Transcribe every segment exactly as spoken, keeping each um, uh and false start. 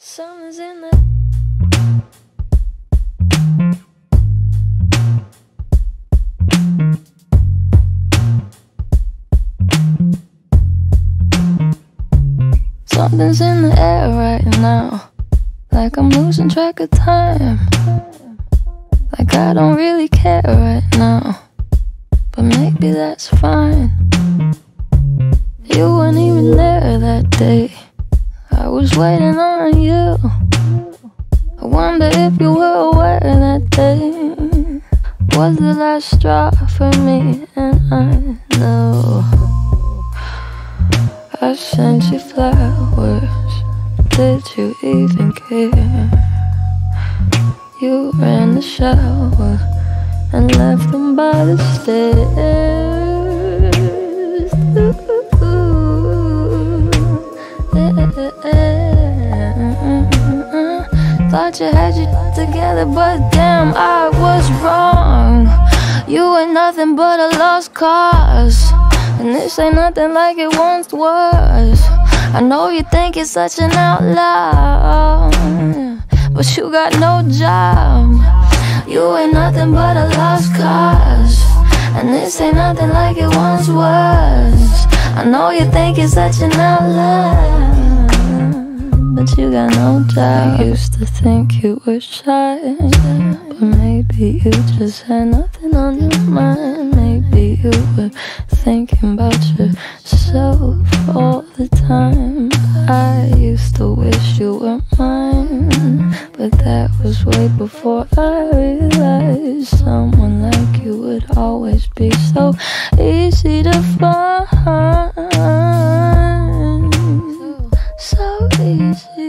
Something's in the Something's in the air right now, like I'm losing track of time. Like I don't really care right now, but maybe that's fine. You weren't even there that day, I was waiting on you. I wonder if you were aware that day was the last straw for me. And I know I sent you flowers, did you even care? You ran the shower and left them by the stairs. Ooh, yeah. Thought you had you together, but damn, I was wrong. You ain't nothing but a lost cause, and this ain't nothing like it once was. I know you think you're such an outlaw, but you got no job. You ain't nothing but a lost cause, and this ain't nothing like it once was. I know you think you're such an outlaw, but you got no job. I used to think you were shy, but maybe you just had nothing on your mind. Maybe you were thinking about yourself all the time. I used to wish you were mine, but that was way before I realized someone like you would always be so easy to find. So easy.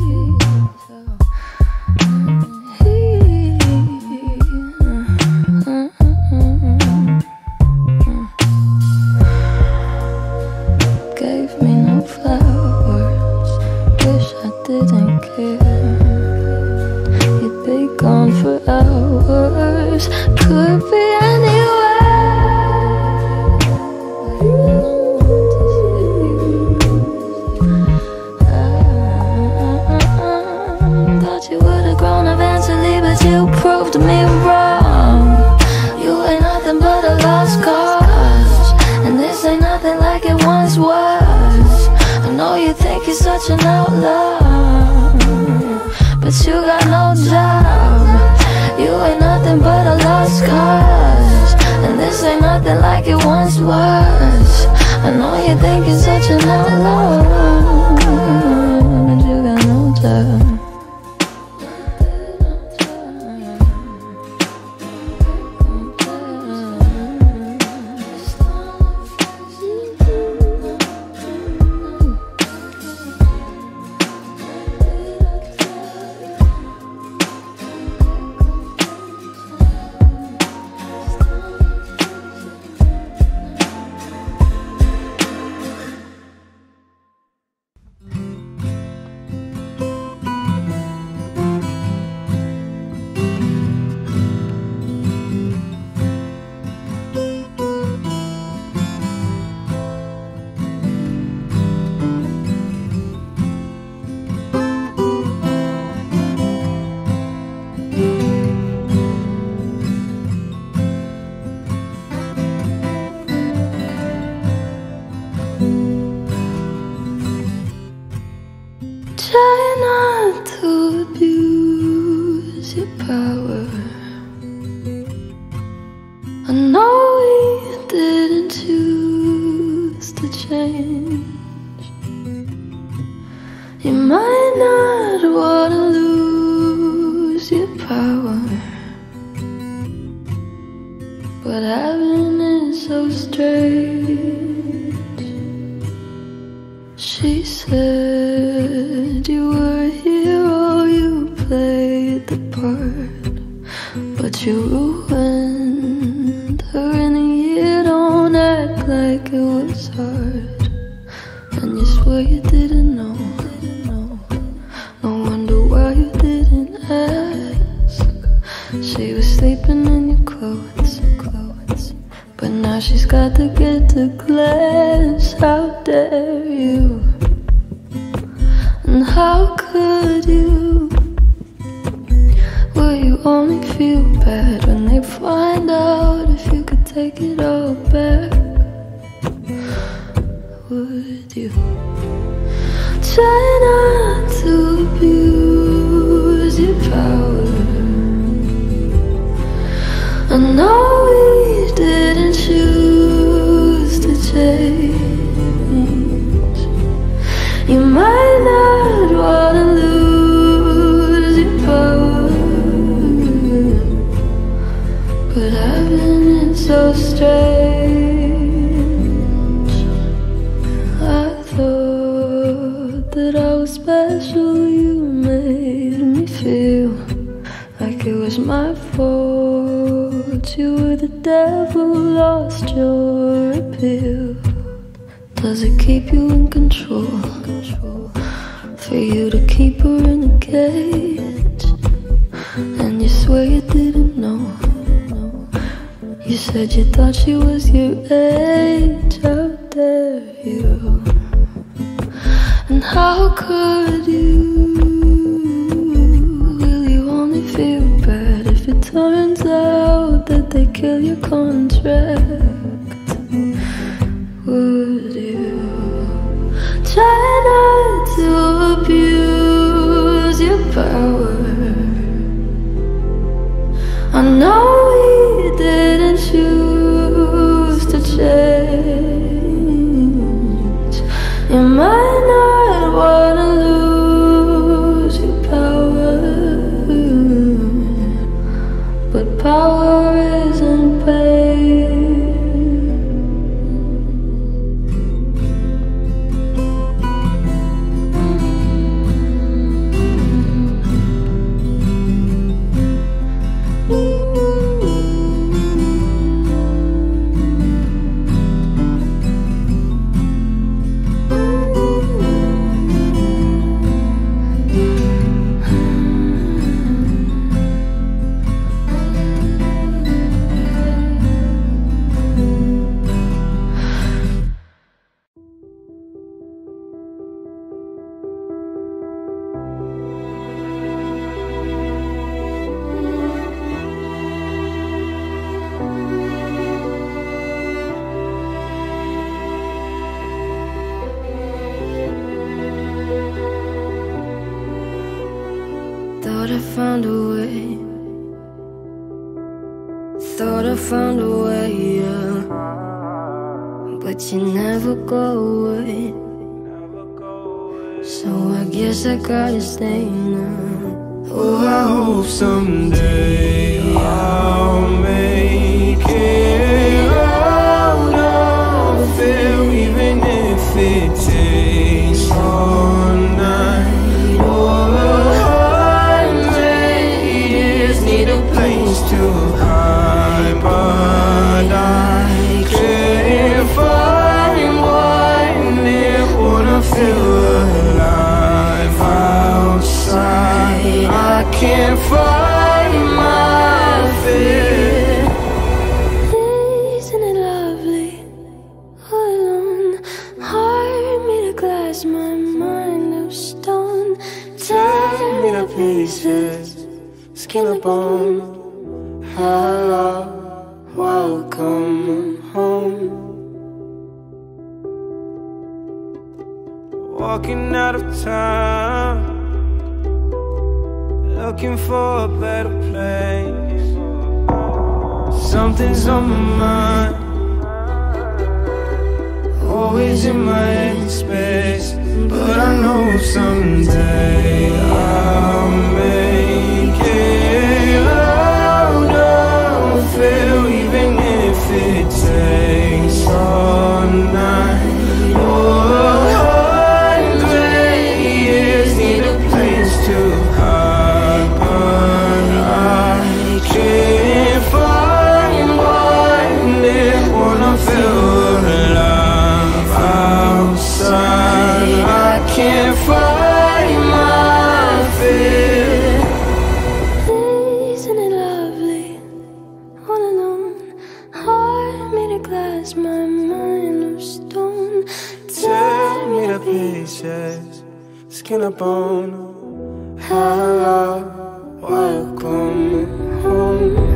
Gave me no flowers, wish I didn't care. You'd be gone for hours, could be anywhere. Thought you would've grown eventually, but you proved me wrong. You ain't nothing but a lost cause, and this ain't nothing like it once was. I know you think you're such an outlaw, but you got no job. You ain't nothing but a lost cause, and this ain't nothing like it once was. I know you think you're such an outlaw, but you got no job. Try not to abuse your power. I know we didn't choose to change. You might not want to lose your power, but having it so strange. She said you were a hero, you played the part, but you ruined her in a year. Don't act like it was hard, and you swear you didn't know. No wonder why you didn't ask. She was sleeping in your clothes, but now she's got to get to class. How dare you? And how could you? Will you only feel bad when they find out if you could take it all back? Would you try not to abuse your power? I know we didn't choose to change. You might not wanna lose your power, but having it so strange. I thought that I was special. You made me feel like it was my fault. You were the devil, lost your appeal. Does it keep you in control? For you to keep her in a cage, and you swear you didn't know. You said you thought she was your age. How dare you? And how could you? Will you only feel bad if it turns out that they kill your contract? Would you try not to abuse your power? I know we didn't choose to change. You might not wanna lose your power, but power isn't pain. Thought I found a way. Thought I found a way, yeah. But you never go away. So I guess I gotta stay now. Oh, I hope someday I'll make it out of it, even if it takes all night or a hundred years. Need a place to hide, but I can't find one that wanna feel alive outside. I can't find my fear. Isn't it lovely? All alone, heart made of glass, my mind of stone. Tear me to pieces, skin and bone. Hello, welcome home. Walking out of town, looking for a better place. Something's on my mind, always in my head space. But I know someday I'll make it out of it, even if it takes all night or a hundred years. Need a place to hide, but I can't find one that wanna feel alive outside. I can't find my Hello, welcome home.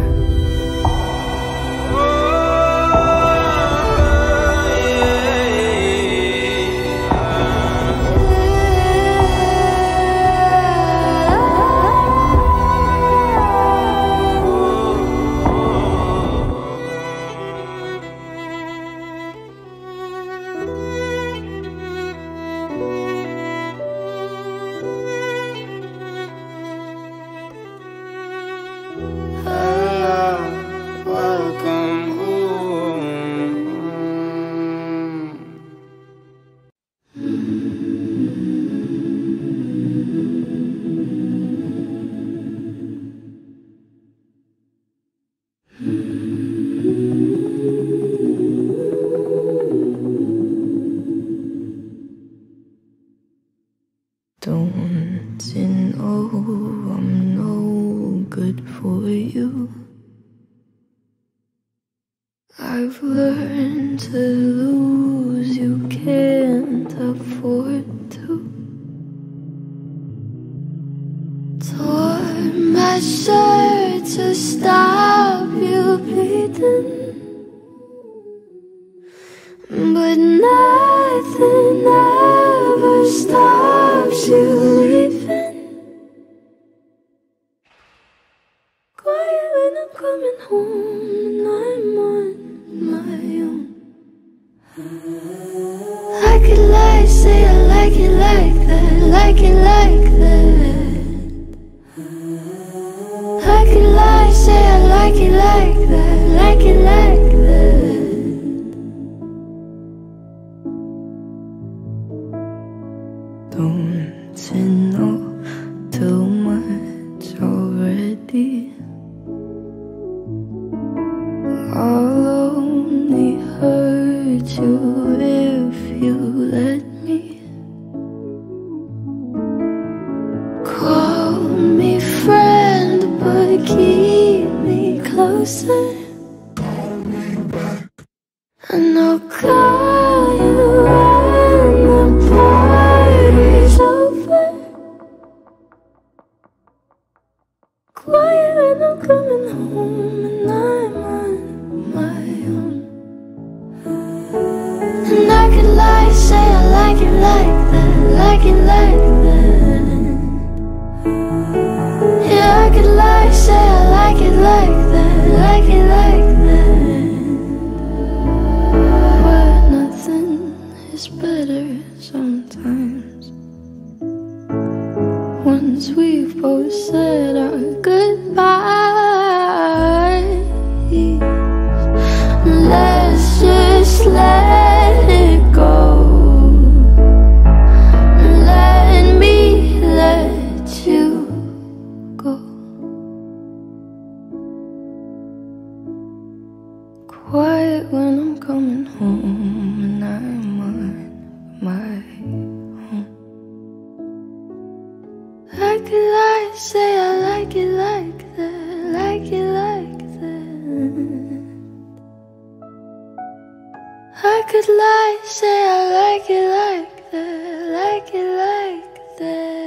Don't you know I'm no good for you? I've learned to lose, you can't afford to. Tore my shirt to stop you bleeding, but nothing ever stops you leaving. Quiet when I'm coming home and I'm on my own. I could lie, say I like it like that, like it like that. I could lie, say I like it like that, like it like that. Don't you know too much already? I'll only hurt you if you let me. Call me friend, but keep me closer. And I'll call you when the party's over. Quiet when I'm coming home and I'm on my own. And I could lie, say I like it like that, like it like that. Yeah, I could lie, say I like it like that, like it like that. But nothing is better sometimes. Once we've both said our goodbyes, let's just let it go. Let me let you go. Quiet when I'm coming home and I'm on my own. I could lie, say I like it like that, like it like that. I could lie, say I like it like that, like it like that.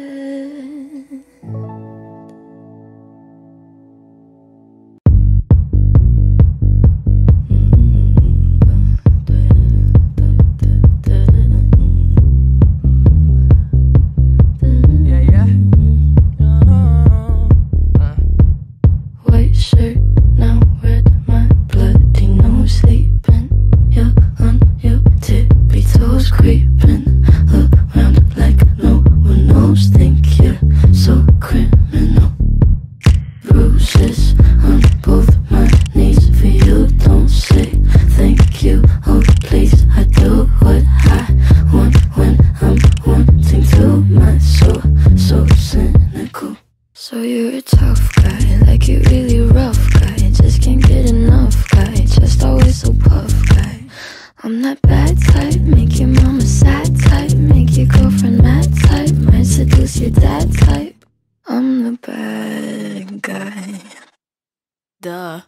White shirt, now red, my bloody nose sleeping. You're on your tippy toes, creeping around like no one knows. Think you're so criminal. Bruises on both my knees for you. Don't say thank you, oh please. I do what I want when I'm wanting to. My soul so cynical. So you're a tough guy, like you really rough guy. Just can't get enough guy, just always so puff guy. I'm that bad type, make your mama sad type, make your girlfriend mad type, might seduce your dad type. I'm the bad guy. Duh.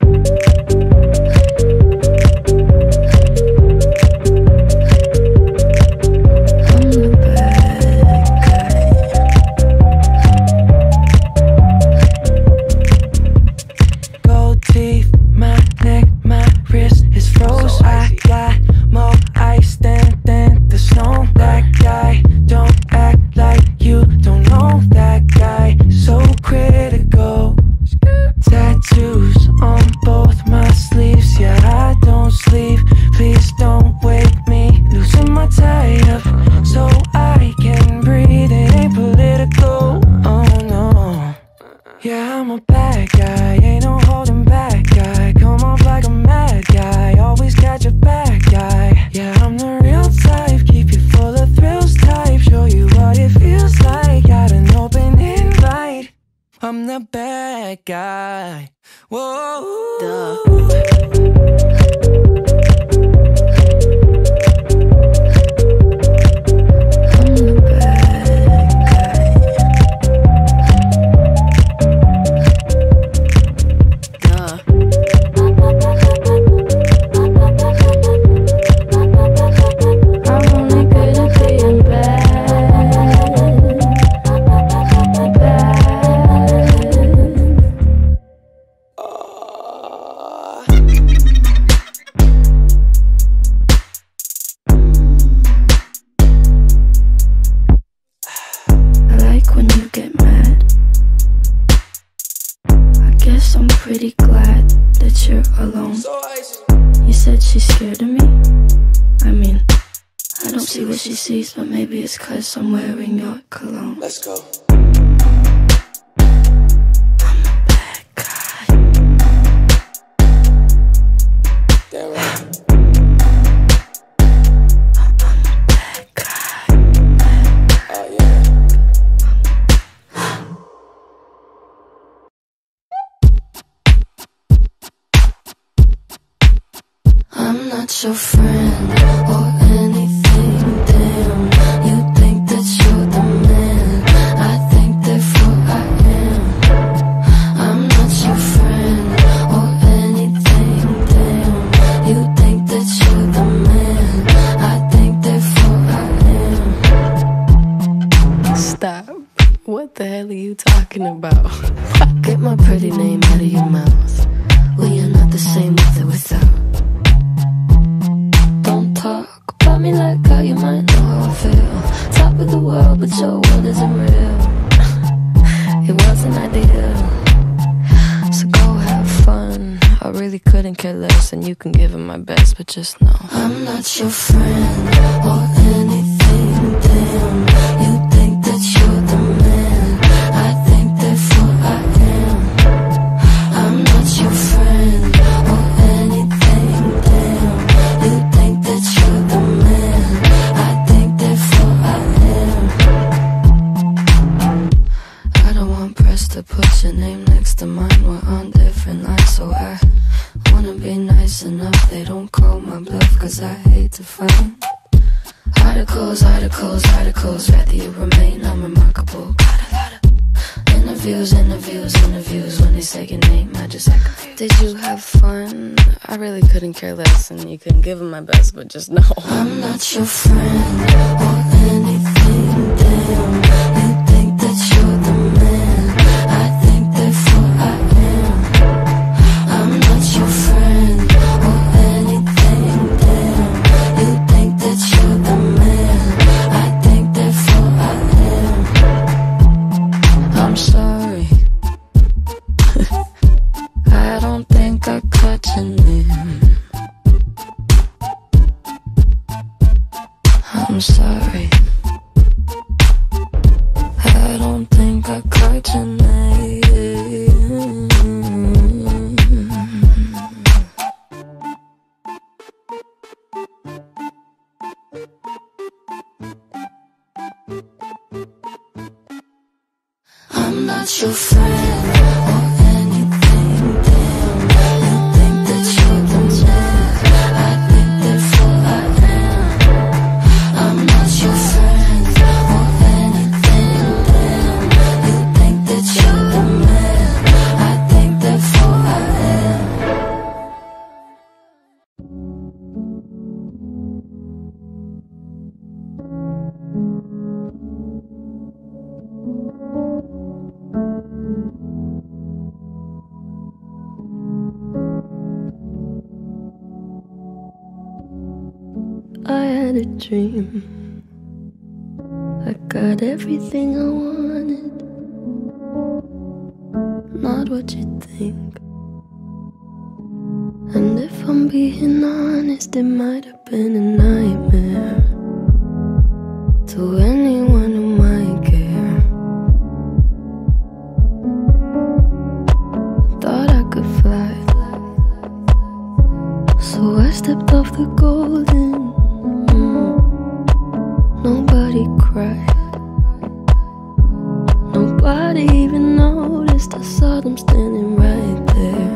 I'm the bad guy. I'm the bad guy. Whoa. Duh. Pretty glad that you're alone. You said she's scared of me. I mean, I don't see what she sees, but maybe it's cause I'm wearing your cologne. Let's go. I'm a bad guy. Damn right. I'm a bad guy. Oh yeah. I'm not your friend or anything, damn. You think that you're the man, I think therefore I am. I'm not your friend or anything, damn. You think that you're the man, I think therefore I am. Stop. What the hell are you talking about? Get my pretty name out of your mouth. We are not the same with or without. Talk about me like how you might know how I feel. Top of the world, but your world isn't real. It wasn't ideal. So go have fun. I really couldn't care less, and you can give it my best, but just know I'm not your friend or anything, damn. You think that you're the man, I think therefore I am. I'm not your friend or anything, damn. You think that you're the man, I think therefore I am. I don't want press to put your name next to mine. We're on different lines, so I wanna be nice enough they don't call my bluff, cause I hate to find articles, articles, articles. Rather you remain unremarkable. Got a lot of interviews, interviews, interviews. When they say your name, I just act confused. Did you have fun? I really couldn't care less, and you couldn't give them my best, but just know I'm not your friend or anything, damn. You think that you're the man, I think therefore I am. I'm not your friend or anything, damn. You think that you're the man, I think therefore I am. I'm sorry. I don't think I caught your name. I'm sorry. I don't think I caught your name. I'm not your friend or anything, damn. You think that you're the man, I think therefore I am. I'm not your friend or anything, damn. You think that you're the man, I think therefore I am. I had a dream. I got everything I wanted. Not what you think. And if I'm being honest, it might have been a nightmare to anyone who might care. Thought I could fly, so I stepped off the golden. mm. Nobody cried, nobody even noticed. realized I saw them standing right there.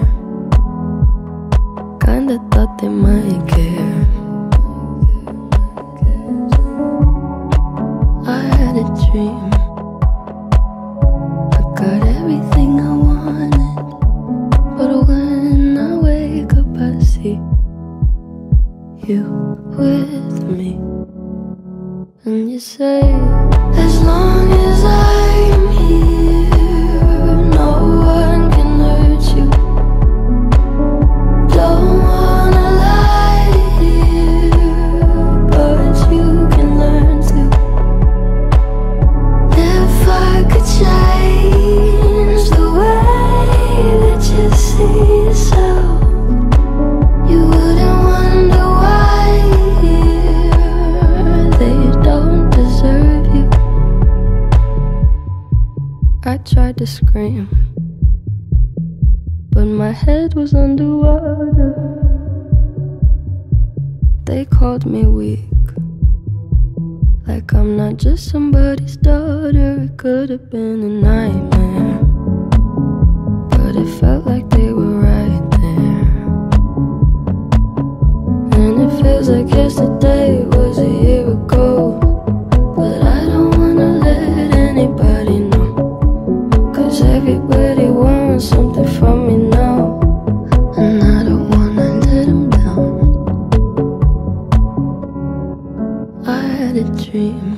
Kinda thought they might care. I had a dream. I got everything I wanted, but when I wake up I see you with me. And you say, as long as I'm here, no one can hurt you. Don't wanna lie here, but you can learn to. If I could change the way that you see yourself, you wouldn't wonder why they don't deserve you. I tried to scream, but my head was underwater. They called me weak, like I'm not just somebody's daughter. It could have been a nightmare, but it felt like they were right there. And it feels like yesterday was a year ago, but I don't wanna let anybody know, 'cause everybody wants something from me now, and I don't wanna let them down. I had a dream.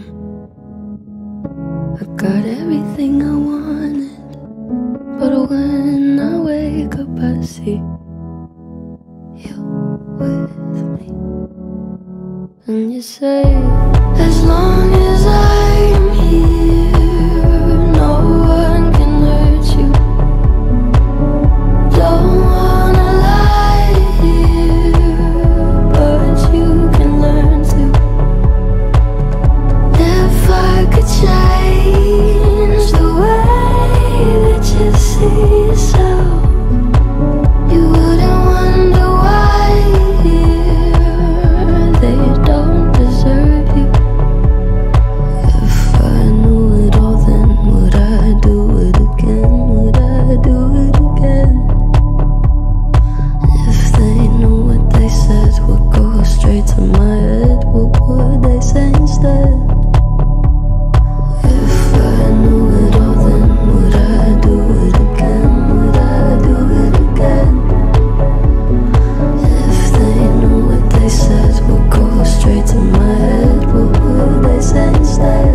I got everything I wanted, but when I wake up I see you with me. And you say, as long as I'm here, no one can hurt you. Don't wanna lie here, but you can learn to. If I could change the way that you see yourself, you wouldn't wonder why they don't deserve you. If I knew it all, then would I do it again? Would I do it again? If they knew what they said would go straight to my head, what would they say instead? If I knew it all, then would I do it again? Would I do it again? If they knew what they said would go straight to my head, what would they say instead?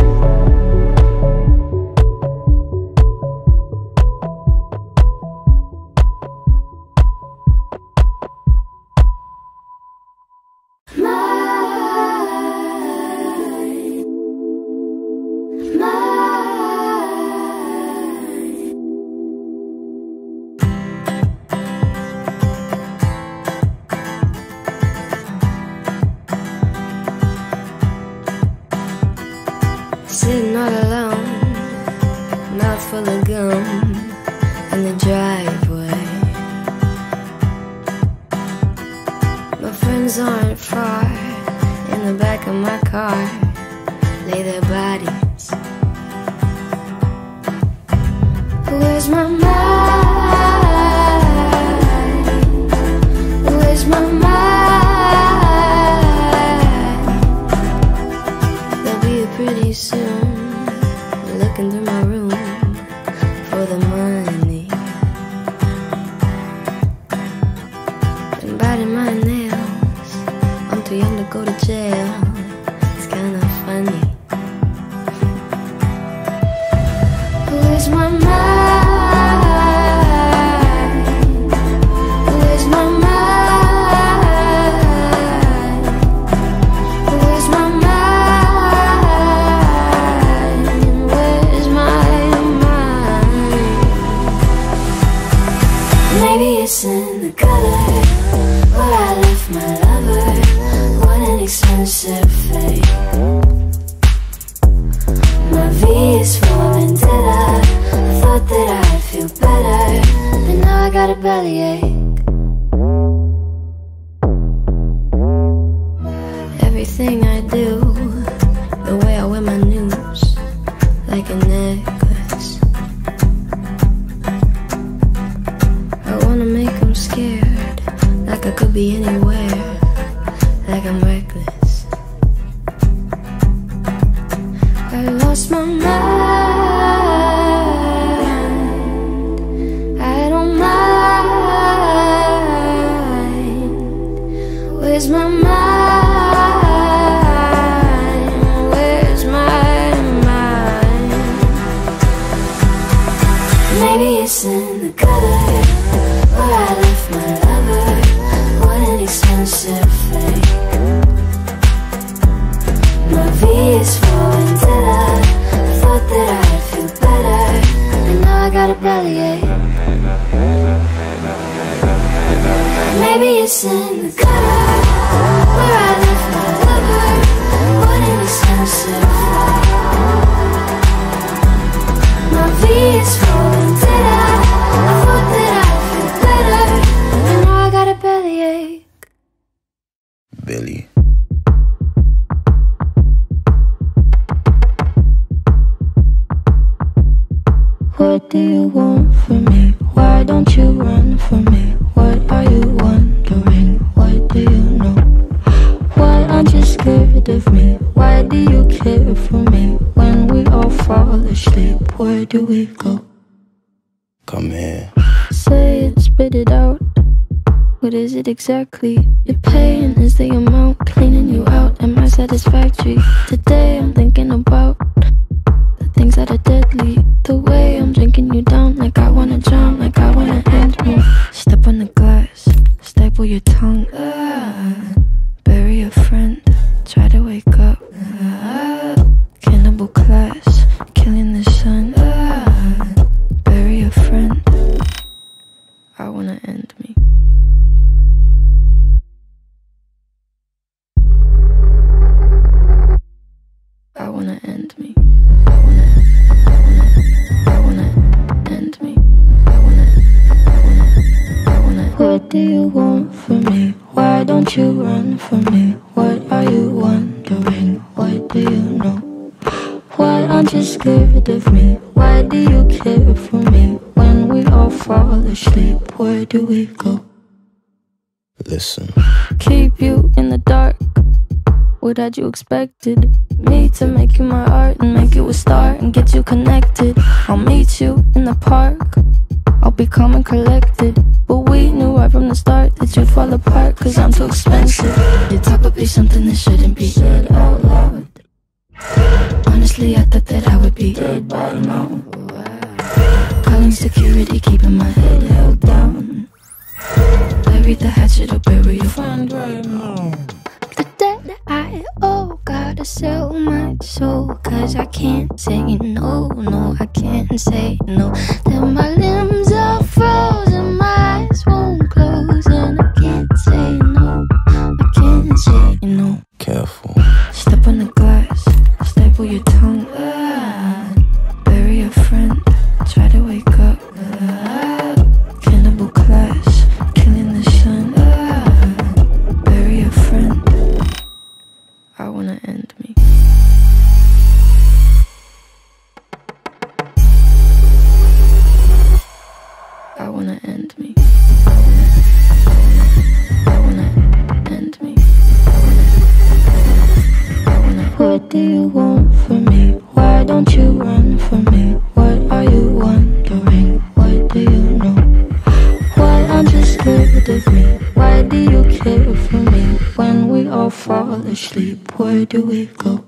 Sitting all alone, mouth full of gum in the driveway. My friends aren't far, in the back of my car lay their bodies. Where's my mind? Where's my mind? They'll be here pretty soon, looking through my room for the money and biting my nails. I'm too young to go to jail. It's kinda funny. Where's my mind? Where's my mind? Where's my mind? Where's my mind? Maybe it's in the gutter where I left my lover. What an expensive fate. My V is for vendetta. I thought that I'd feel better, but now I got a bellyache. Everything I do, the way I wear my news, like a necklace. like I could be anywhere, like I'm reckless. I lost my mind, I don't mind. Where's my mind? Where's my mind? Maybe it's in the gutter where I left my lover. What an expensive fate. My V is falling dead. I thought that I'd feel better, and now I got a bellyache. Maybe it's in the gutter where I left my lover. What an expensive fate. My V is falling dead. I thought that I'd feel better, and now I got a bellyache. Billy. What do you want from me? Why don't you run from me? What are you wondering? What do you know? Why aren't you scared of me? Why do you care for me? When we all fall asleep, where do we go? Come here. Say it, spit it out. What is it exactly? Your pain is the amount cleaning you out. Am I satisfactory? Today I'm thinking about the things that are deadly. The way I'm drinking you down, like I wanna drown, like I wanna end me. Step on the glass, staple your tongue. Ah, bury a friend, try to wake up. Ah, cannibal class, killing the sun. Ah, bury a friend, I wanna end me. I wanna end me. I wanna, I wanna, I wanna end me. I wanna, I wanna, I wanna. What do you want from me? Why don't you run from me? What are you wondering? What do you know? Why aren't you scared of me? Why do you care for me? When we all fall asleep, where do we go? Listen. Keep you in the dark. What had you expected? Me to make you my art and make you a star and get you connected. I'll meet you in the park. I'll be calm and collected. But we knew right from the start that you'd fall apart, cause I'm too expensive. Your talk would be something that shouldn't be said out loud. Honestly, I thought that I would be dead by now. Calling security, keeping my head held down. Bury the hatchet or bury your friend right now. The debt I owe, gotta sell my soul, cause I can't say no, no, I can't say no. Then my limbs are frozen, my eyes won't close, and I can't say no, I can't say no. Careful. Step on the glass, staple your tongue. Ah, bury a friend, try to wake up. Ah, cannibal class, killing the sun. Ah, bury a friend, I wanna end me. I wanna end me. I wanna, I wanna, I wanna end me. I wanna, I wanna. What do you want from me? Why don't you run from me? What are you wondering? What do you know? Why aren't you scared of me? Why do you care for me? When we all fall asleep, where do we go?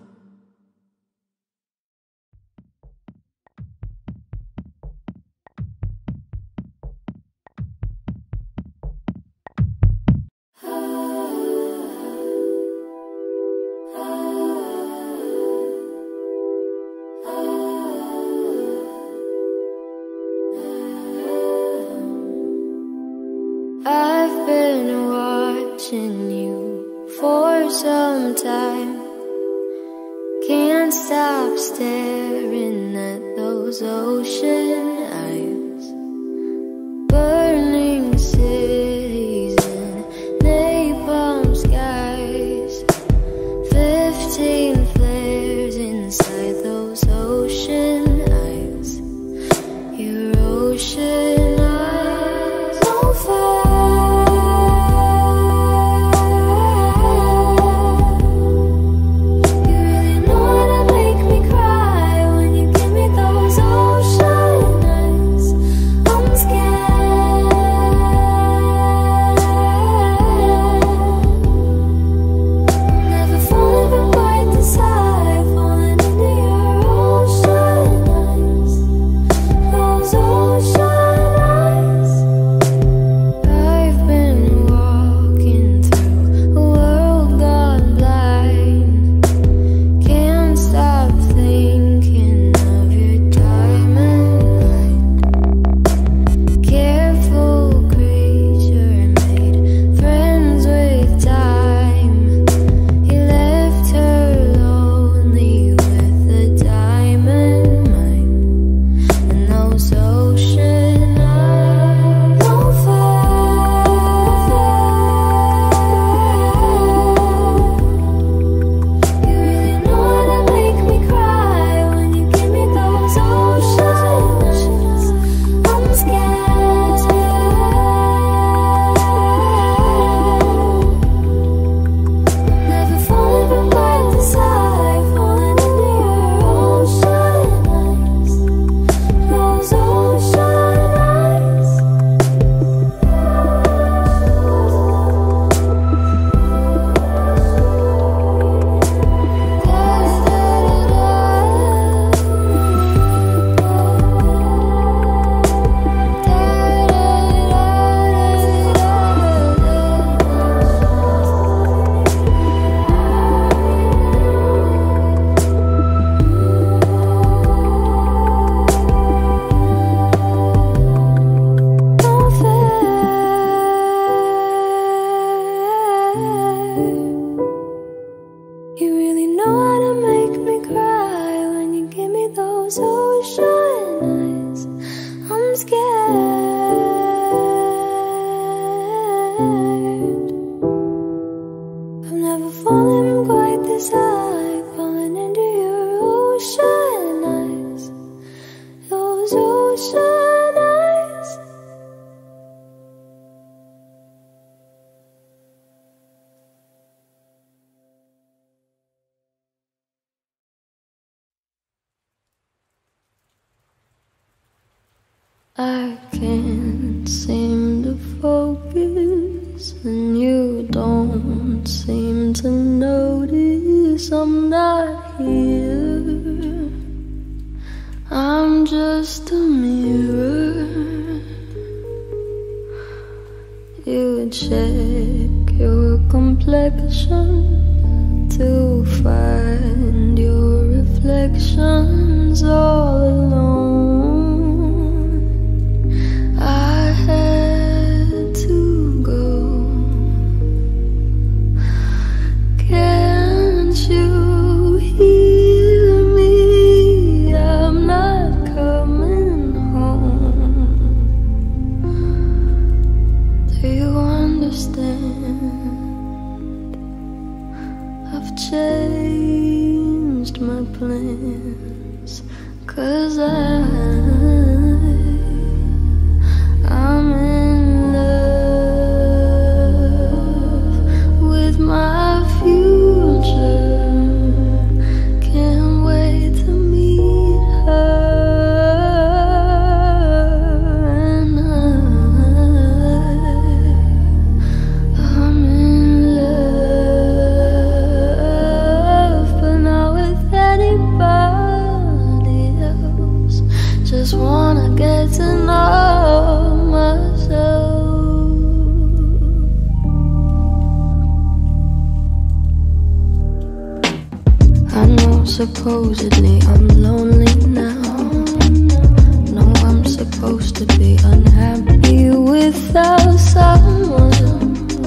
I've been watching you for some time. Can't stop staring at those ocean eyes. Burning cities and napalm skies. Fifteen flares inside those ocean eyes. Your ocean eyes on fire. scared of never falling quite this high, falling into your ocean eyes, those ocean eyes. I can't seem to focus, and you don't seem to notice I'm not here. I'm just a mirror. You check your complexion to find your reflections all alone. I had to go. Can't you hear me? I'm not coming home. Do you understand? I've changed my plans, 'cause I I'm in love with my future. Can't wait to meet her, and I, I'm in love, but not with anybody else. Just wanna get to know myself. I know supposedly I'm lonely now. No, I'm supposed to be unhappy without someone,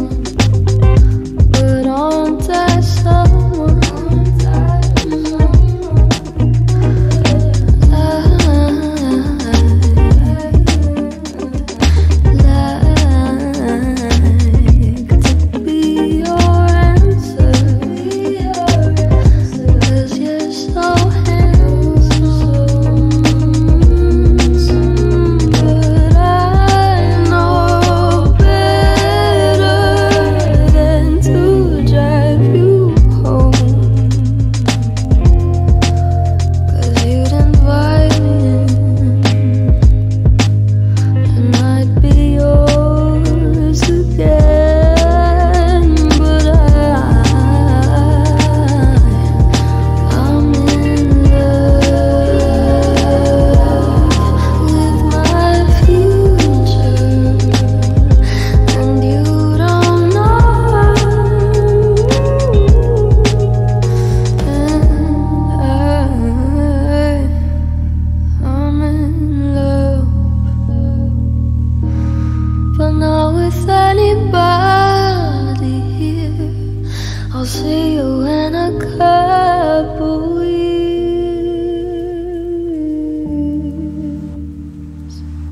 but aren't I someone? See you in a couple years.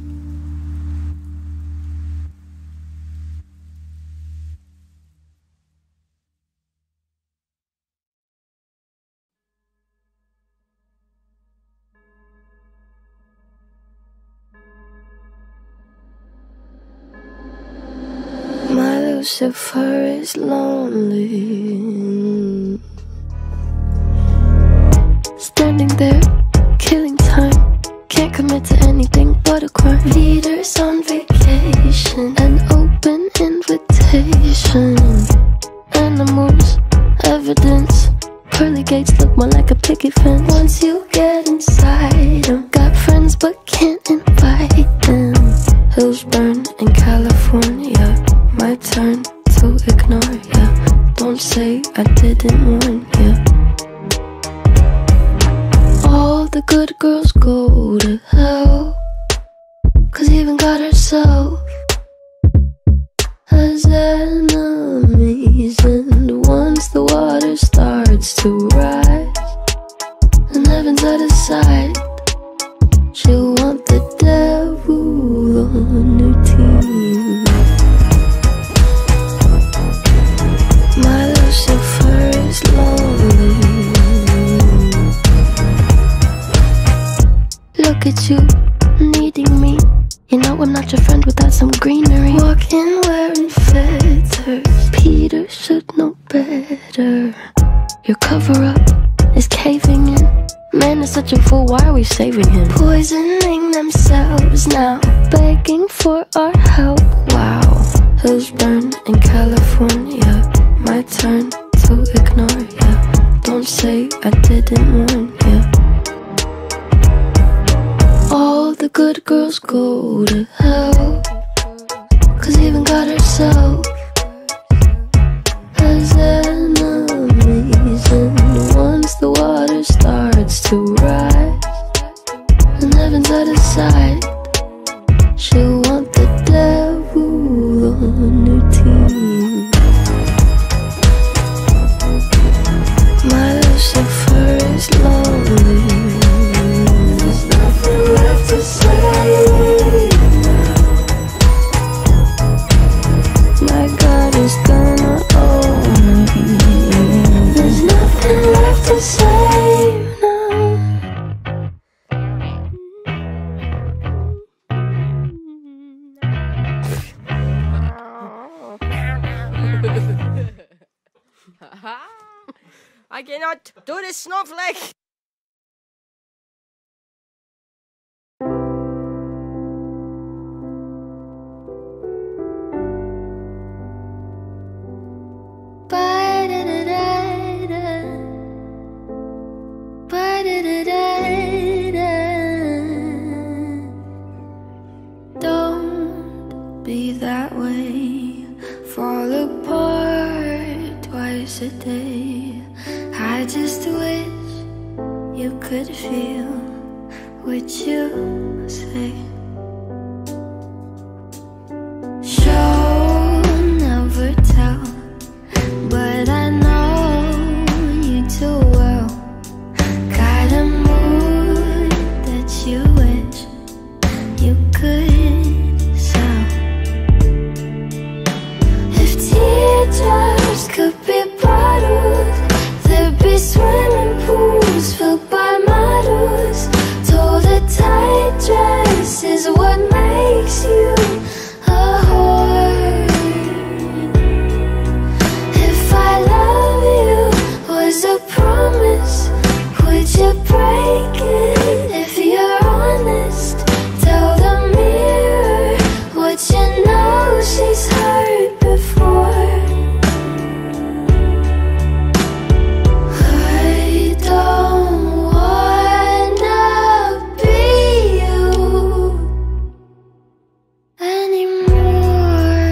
My Lucifer is lonely, standing there, killing time. Can't commit to anything but a crime. Leaders on vacation, an open invitation. Animals, evidence. Pearly gates look more like a picket fence. Once you get inside them, got friends but can't invite them. Hills burn in California, my turn to ignore ya. Don't say I didn't warn ya. All the good girls go to hell, 'cause even God herself has enemies. And once the water starts to rise and heaven's out of sight, she'll want the devil look at you, needing me. You know I'm not your friend without some greenery. Walking wearing feathers, Peter should know better. Your cover-up is caving in. Man is such a fool, why are we saving him? Poisoning themselves now, begging for our help. Wow, hills burn in California. My turn to ignore ya. Don't say I didn't warn ya. All the good girls go to hell, 'cause even God herself has enemies. And once the water starts to rise and heaven's out of sight, she'll want the devil on her team. My Lucifer is lonely. There's nothing left to say now. My God is gonna own me. There's nothing left to say now. I cannot do this snowflake. Ba-da-da-da-da. Ba-da-da-da-da. Don't be that way. Fall apart twice a day. I just wish you could feel what you say. Show, never tell, but I know you too well. Got a mood that you wish you could sell. If teardrops could be bottled, there'd be swimming pools filled by models. Told a tight dress is what makes you a whore. If I love you was a promise, would you break it? If you're honest, tell the mirror what you know she's heard before. I don't wanna be you anymore.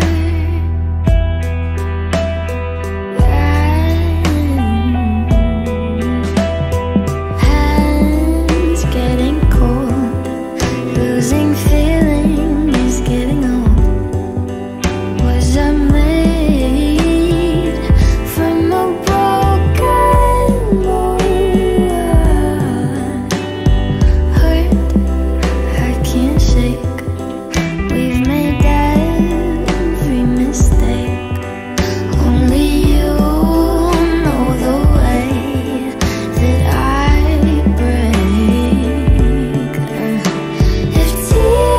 Hands getting cold, losing feeling is getting old. Was I made from a broken mold? Hurt I can't shake. We've made every mistake. Only you know the way that I break. If tears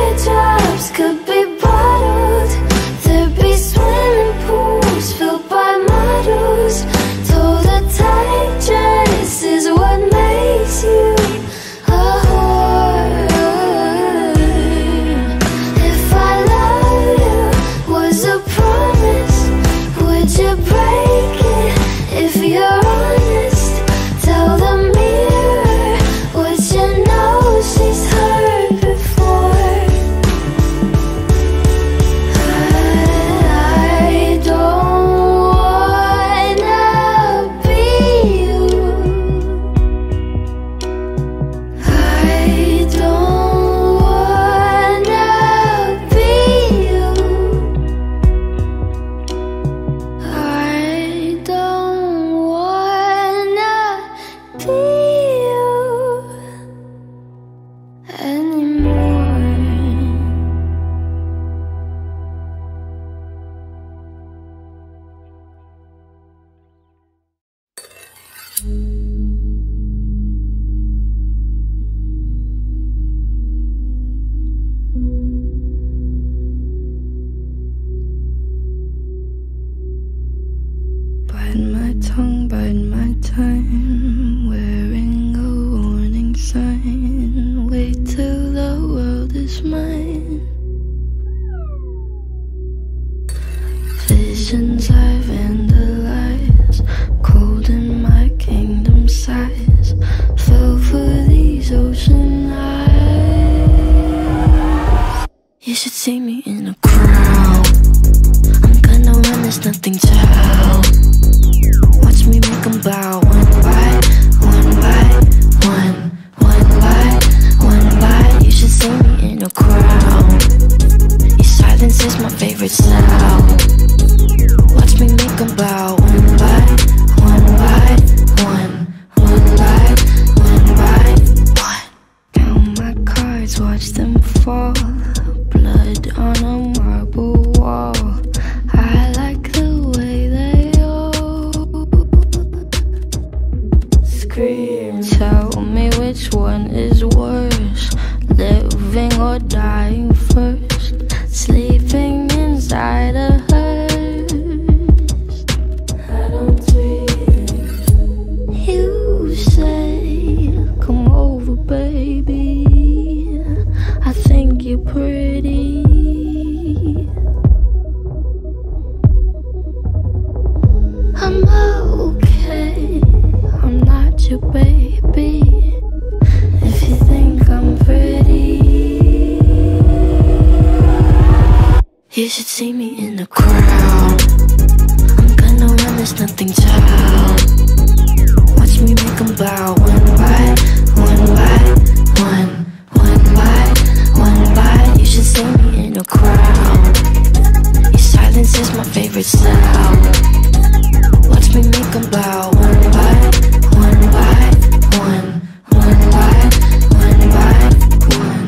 tongue, bide my time, wearing a warning sign. Wait till the world is mine. Visions I vandalize, cold in my kingdom size. Fell for these ocean eyes. You should see me in a crowd. I'm gonna run, there's nothing to help. Watch me make them bow, one by one by one, one by one by. You should see me in a crowd. Your silence is my favorite sound. Watch me make them bow, one by one by one, one by one by one. Count my cards, watch them fall. Blood on a marble wall. I like the way they all scream. Tell me which one is worse, living or dying first. Sleeping inside a hearse. I don't dream. You say, come over, baby. I think you're pretty. I'm okay, I'm not your baby. If you think I'm pretty, you should see me in the crowd. I'm gonna run, there's nothing to help. Watch me make them bow, one by one by one, one by one by. You should see me in a crowd. Your silence is my favorite sound. Watch me make them bow, one by one by one, one by one by one.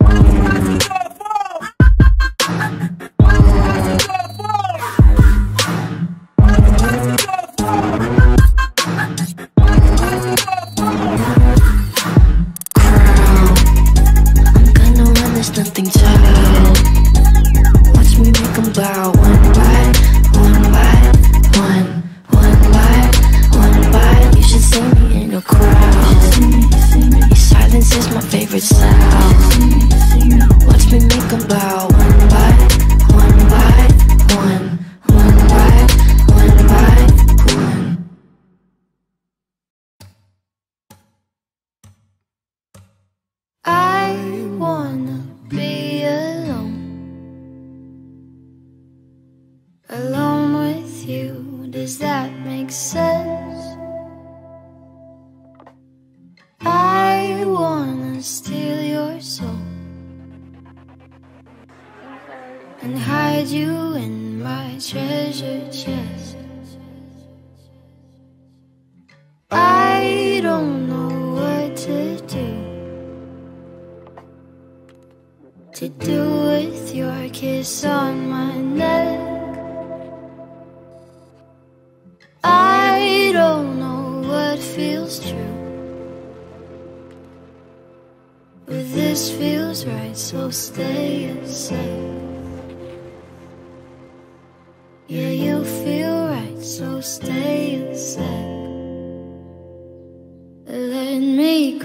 Nothing to help. Watch me make them bow, one by one by one, one by one by. You should see me in a crowd. Your silence is my favorite sound. Watch me make them bow, one by one by one, one by one by one. I wanna be alone, alone with you. Does that make sense? I wanna steal your soul and hide you in my treasure chest. I don't know what to do, to do with your kiss on my neck. I don't know what feels true, but this feels right, so stay a sec. Yeah, you feel right, so stay a sec. Let me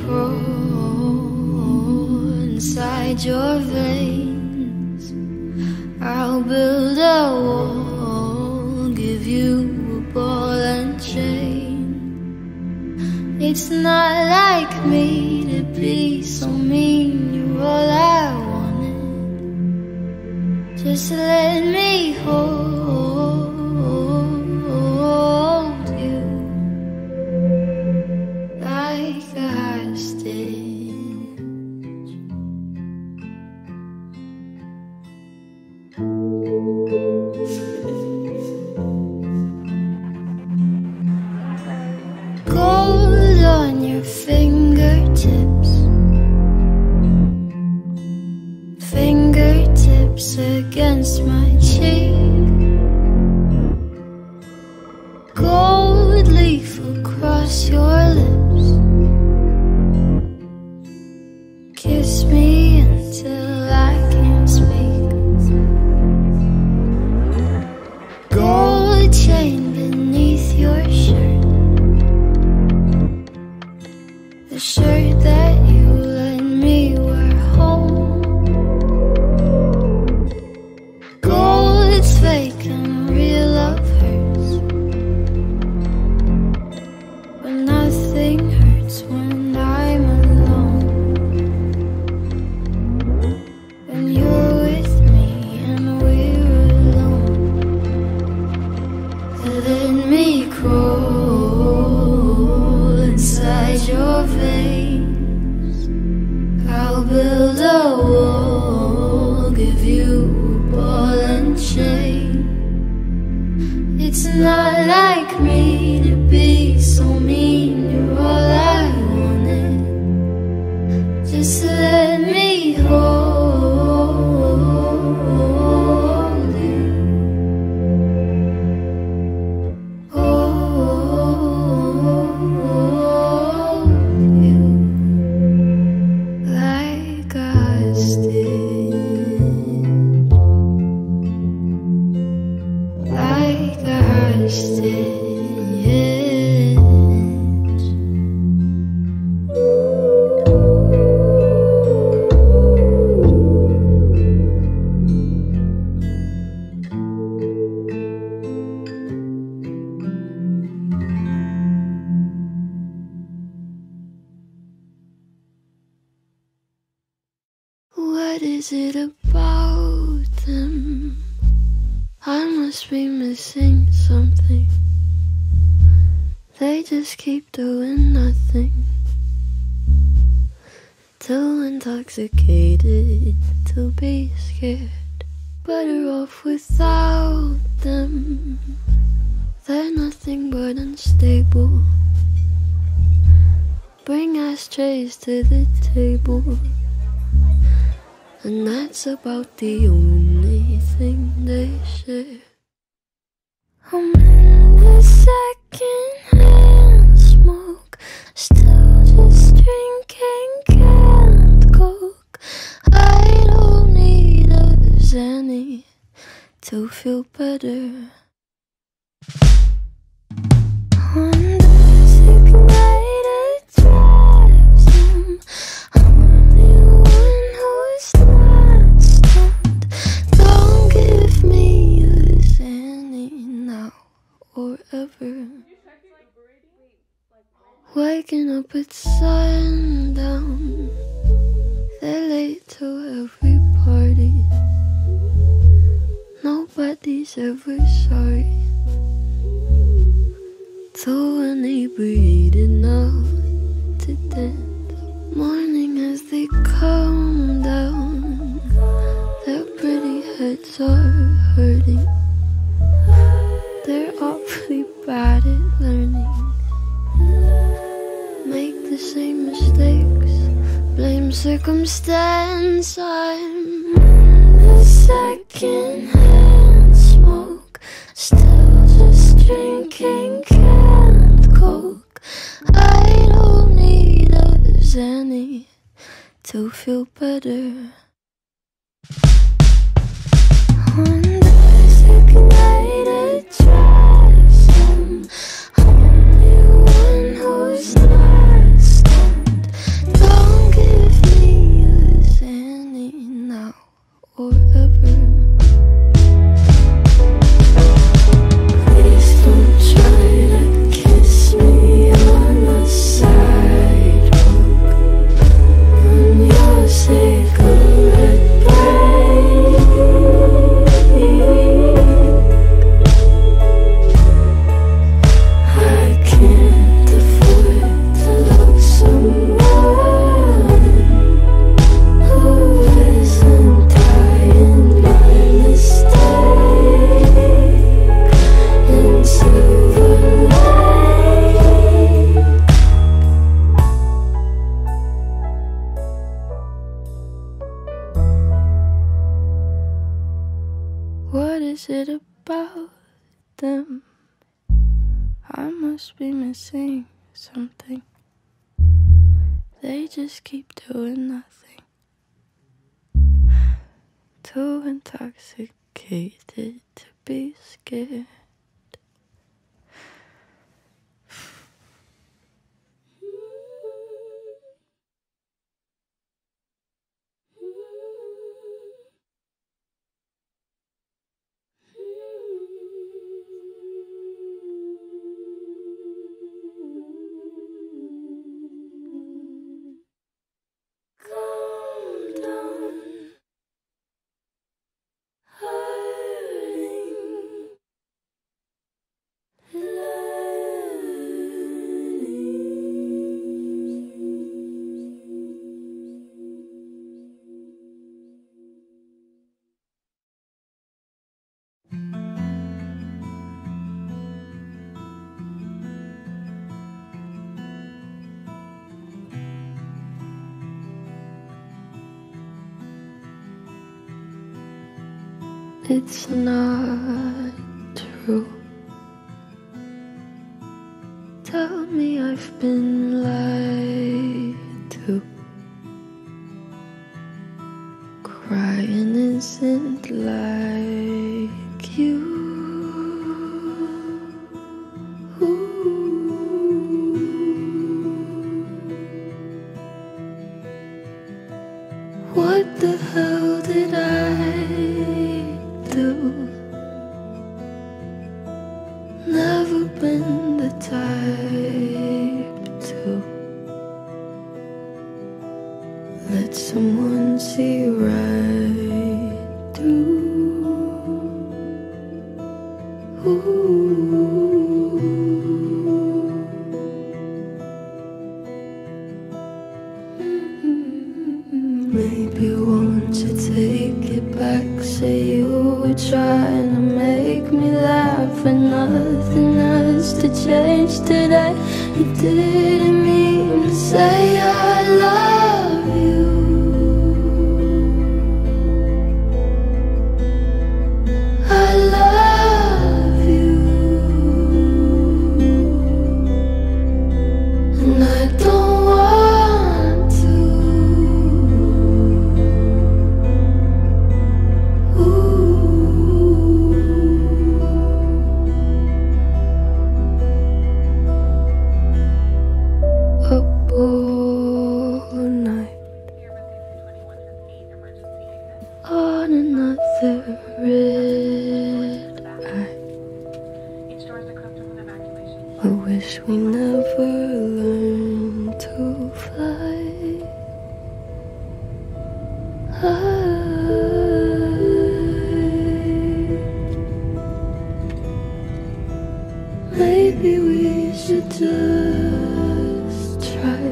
crawl inside your veins. I'll build a wall, give you a ball and chain. It's not like me to be so mean, you're all I wanted. Just let me hold you like a hostage. Gold on your fingertips, fingertips against my cheek. Gold leaf across your lips. Kiss me until I can't speak. Gold chain beneath your shirt. like a hostage. What is it about them? I must be missing something. They just keep doing nothing. Too intoxicated to be scared. Better off without them. They're nothing but unstable. Bring ashtrays to the table, and that's about the only thing they share. I'm in the second-hand smoke, still just drinking canned coke. I don't need a Xanny to feel better. One designated drives them. I'm only one who's not stunned. Don't give me a Xanny now or ever. Waking up at sundown, they're late to every party. Nobody's ever sorry. Too inebriated now to dance. Morning as they calm down, their pretty heads are hurting. They're awfully bad at learning. Make the same mistakes, blame circumstance. I'm the second-hand smoke, still just drinking canned coke. I don't need a Xanny to feel better. One designated drives them. I'm only one who's not stunned. Don't give me a Xanny now or ever. Please don't try to kiss me on the sidewalk on your cigarette break. I can't afford to love someone who isn't dying by mistake in Silver Lake. What is it about them? I must be missing something. They just keep doing nothing. Too intoxicated to be scared. Calm down, hurting, it's not true. Tell me I've been lied to. crying isn't like you. What the hell did I do? Never been the type to let someone see right through. Ooh. Maybe won't you take it back? Say you were trying to make me laugh, and nothing has to change today. You didn't mean to say I love you. I love you, and I don't want to. Up all night on another red eye. I wish we never learned to fly. Maybe we should just try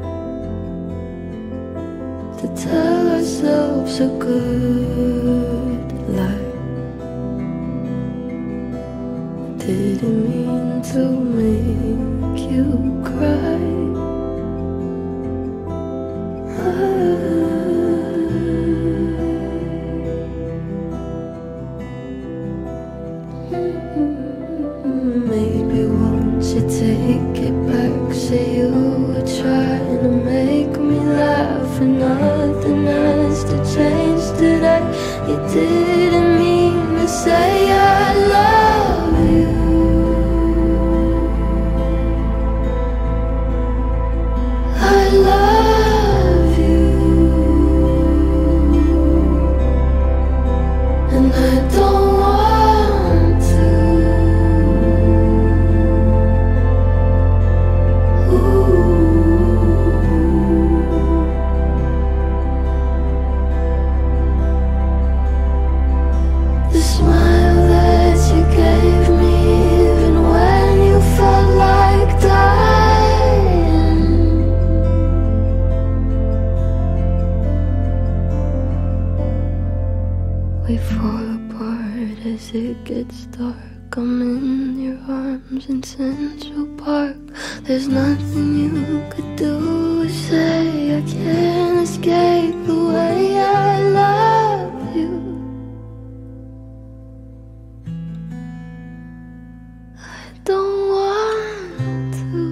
to tell ourselves a good lie. Didn't mean to make you cry. Maybe won't you take it back? Say you were trying to make me laugh, and nothing has to change today. You didn't mean to say I love you. I love you, and I don't want to. The smile that you gave me, even when you felt like dying. We fall apart as it gets dark. I'm in your arms in Central Park. There's nothing you could do or say. I can't escape the way I love you. I don't want to,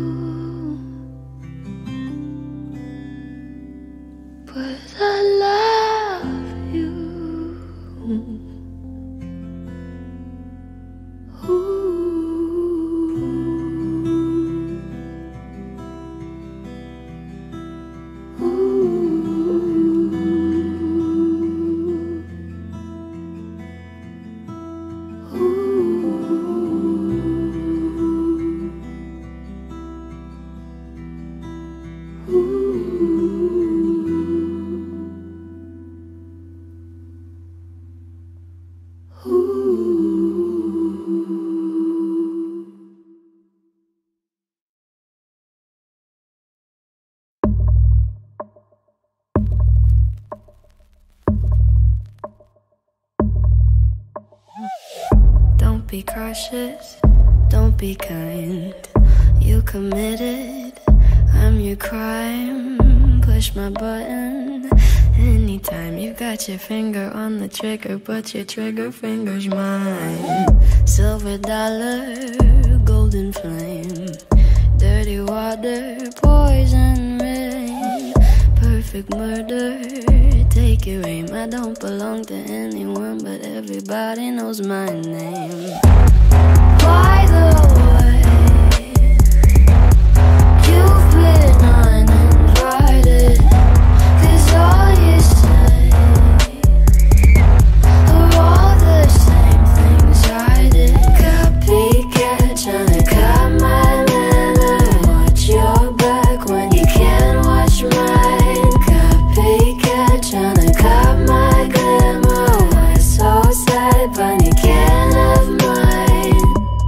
but I love you. Don't be cautious, don't be kind. You committed, I'm your crime. Push my button anytime. You got your finger on the trigger, but your trigger finger's mine. Silver dollar, golden flame, dirty water, poison rain. perfect murder. Take your aim, I don't belong to anyone, but everybody knows my name. By the way, you've been uninvited, 'cause all you say are all the same things I did. Copycat, tryna cut my manner. Watch your back when you can't watch mine. Copycat, tryna cut my glamour. Why so sad, but you can't have mine.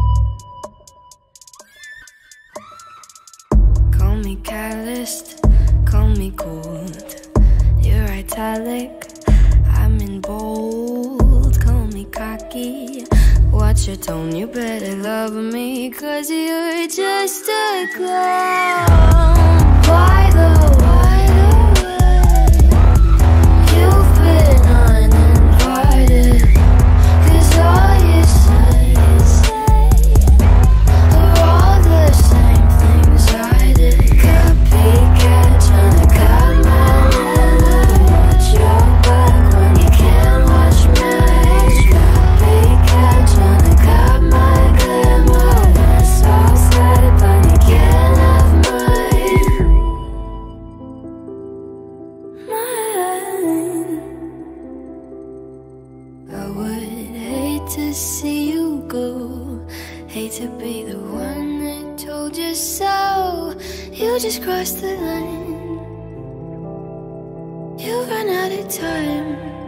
Call me calloused, call me cold. You're italic, I'm in bold. Call me cocky, watch your tone. You better love me, 'cause you're just a clown. By the way, you've been uninvited, 'cause all you say are all the same things I did. Copycat, tryna cut my manner. Watch your back when you can't watch mine. Copycat, tryna cut my glamour. That's so sad, but you can't have mine. Mine. I would hate to see you go. Hate to be the one that told you so. You just crossed the line. You ran out of time.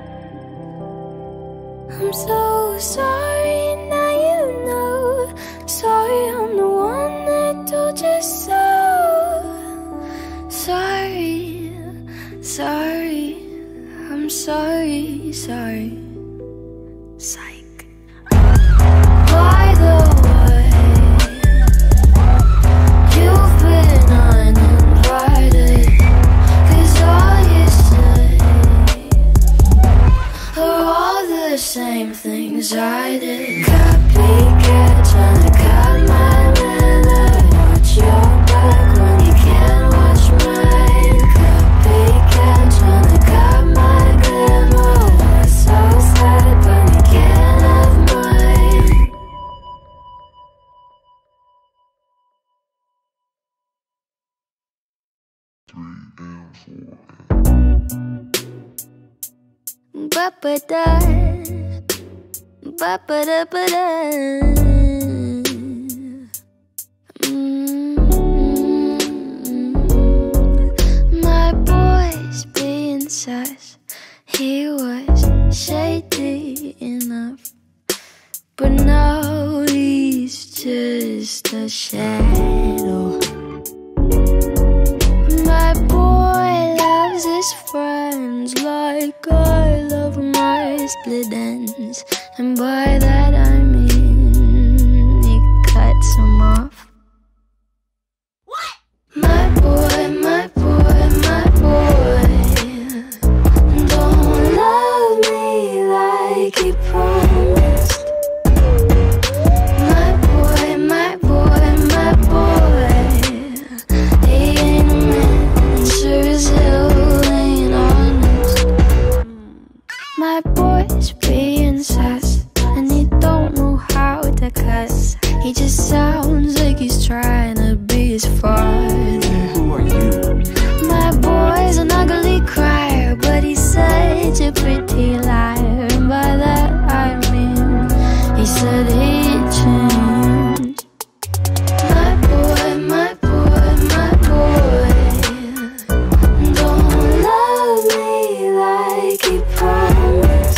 I'm so sorry, now you know. Sorry, I'm the one that told you so. Sorry, sorry, I'm sorry, sorry. Psych. By the way, you've been uninvited, 'cause all you say are all the same things I did. Copycat, tryna cut my manner. Watch your back when you can't watch mine. Copycat, tryna cut my glamour. Why so sad, but you can't have mine. Ba-ba-da, ba-ba-da-ba-da. Mm. My boy's being sus. He was shady enough, but now he's just a shadow. My boy loves his friends like I love my split ends, and by that I mean he cuts them off. What? My boy, my boy, my boy don't love me like he promised. My boy, my boy, my boy, he ain't a man, sure as hell ain't honest. My boy's being sus, and he don't know how to cuss. He just sounds like he's trying to be his father. Who are you? My boy's an ugly crier, but he's such a pretty liar, and by that I mean he said he'd change. My boy, my boy, my boy don't love me like he promised.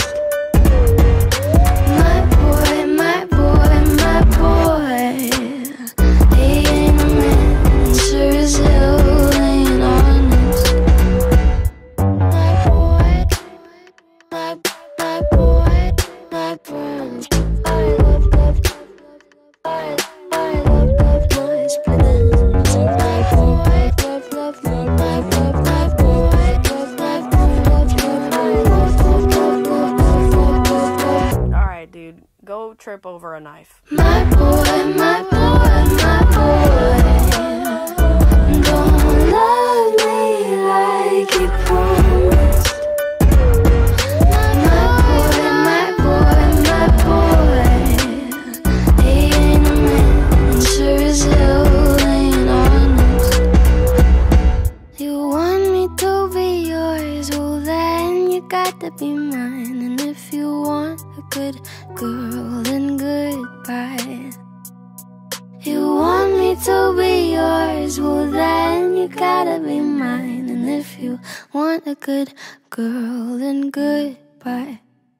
My boy, my boy, my boy, he ain't a man, sure as hell ain't honest. My boy, my, my boy, my boy, I love, love, I, I love, love my split ends. My boy, love, love, love, my, love, my boy, love, my boy, love, love, I love, love, love, love, love, love, love. Alright, dude, go trip over a knife. My boy, my boy, my boy don't love me like he promised. My boy, my boy, my boy, he ain't a man, sure as hell ain't honest. You want me to be yours, well then you got to be mine. And if you want a good girl, then goodbye. You want me to be yours, well then you gotta be mine. And if you want a good girl, then goodbye.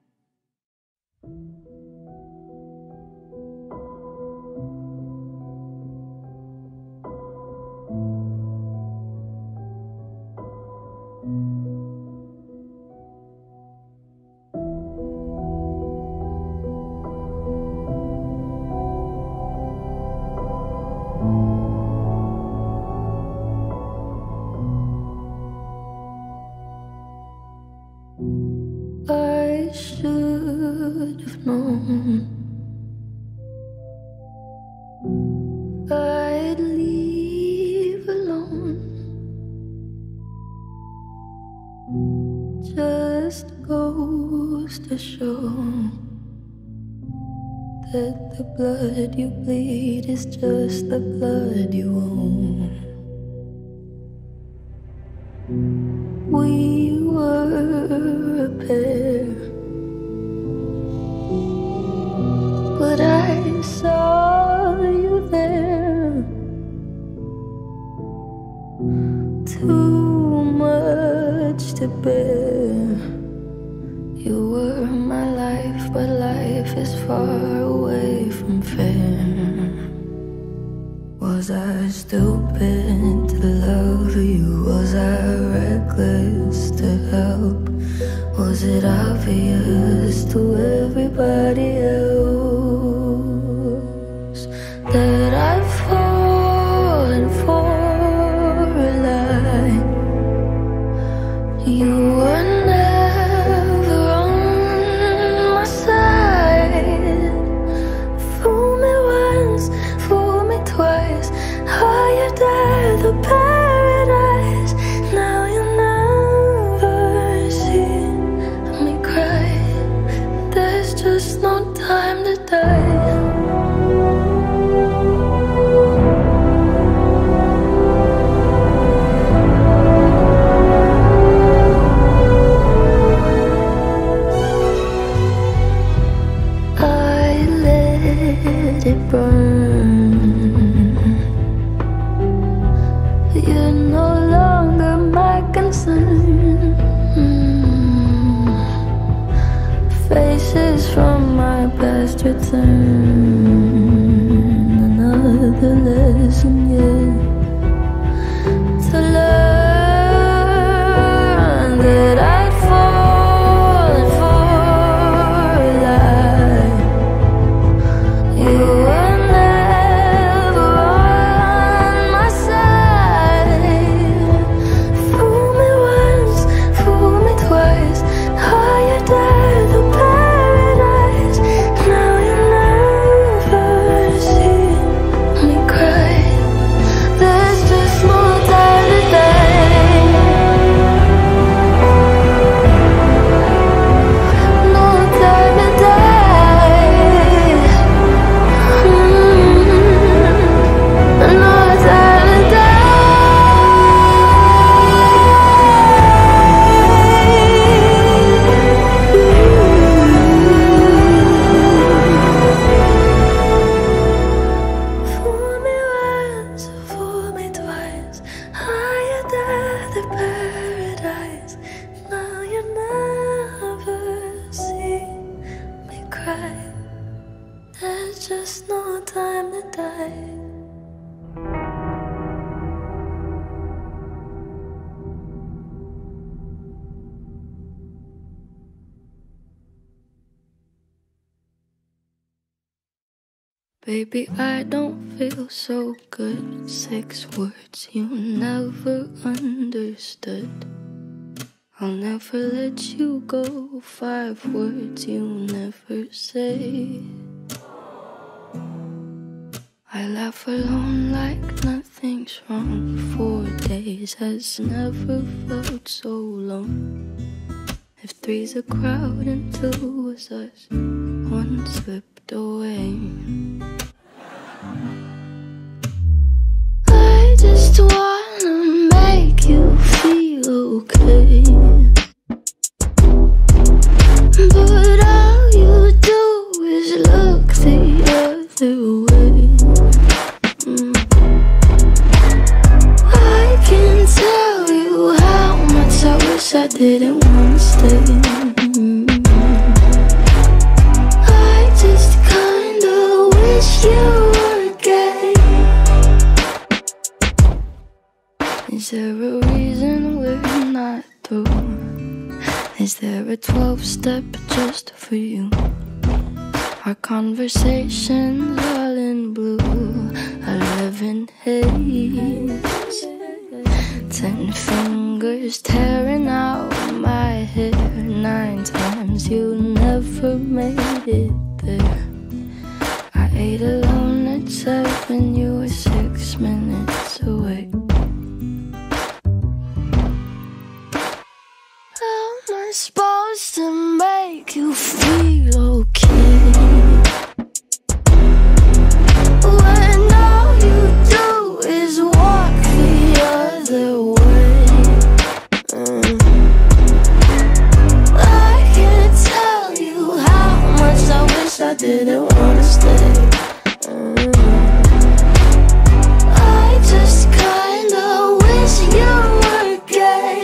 I should have known I'd leave alone. Just goes to show that the blood you bleed is just the blood you own. We were a pair, but I saw you there. Too much to bear. You were my life, but life is far away from fair. Was I stupid to love you? Was I reckless to help? Was it obvious to everybody else that I've fallen for a lie? You were never on my side. Fool me once, fool me twice. Higher than the paradise. Now you never see me cry. There's just no time to die. I let it burn. You're no longer my concern. Mm. Faces from my past return. Another lesson yet to learn that I'd fallen for a lie. You were never on my side. Fool me once, fool me twice. Higher than the paradise. Now you never see me cry. There's just no time to die. No time to die. Mm. No time to Fool me once, fool me twice. Higher than the paradise. Now you never see me cry. There's just no time to die. Baby, I don't feel so good. Six words you never understood. I'll never let you go. Five words you never say. I laugh alone like nothing's wrong. Four days has never felt so long. If three's a crowd and two was us, one slipped away. I just wanna make you feel okay, but all you do is look the other way. mm. I can tell you how much I wish I didn't wanna stay. mm. I just kinda wish you were gay. Is there a reason we're not through? Is there a twelve-step just for you? Our conversations all in blue, I live in haze. Ten fingers tearing out my hair. Nine times you never made it there. I ate alone at seven, you were six minutes away. How am I supposed to make you feel okay when all you do is walk the other way? mm. I can't tell you how much I wish I didn't wanna stay. mm. I just kinda wish you were gay,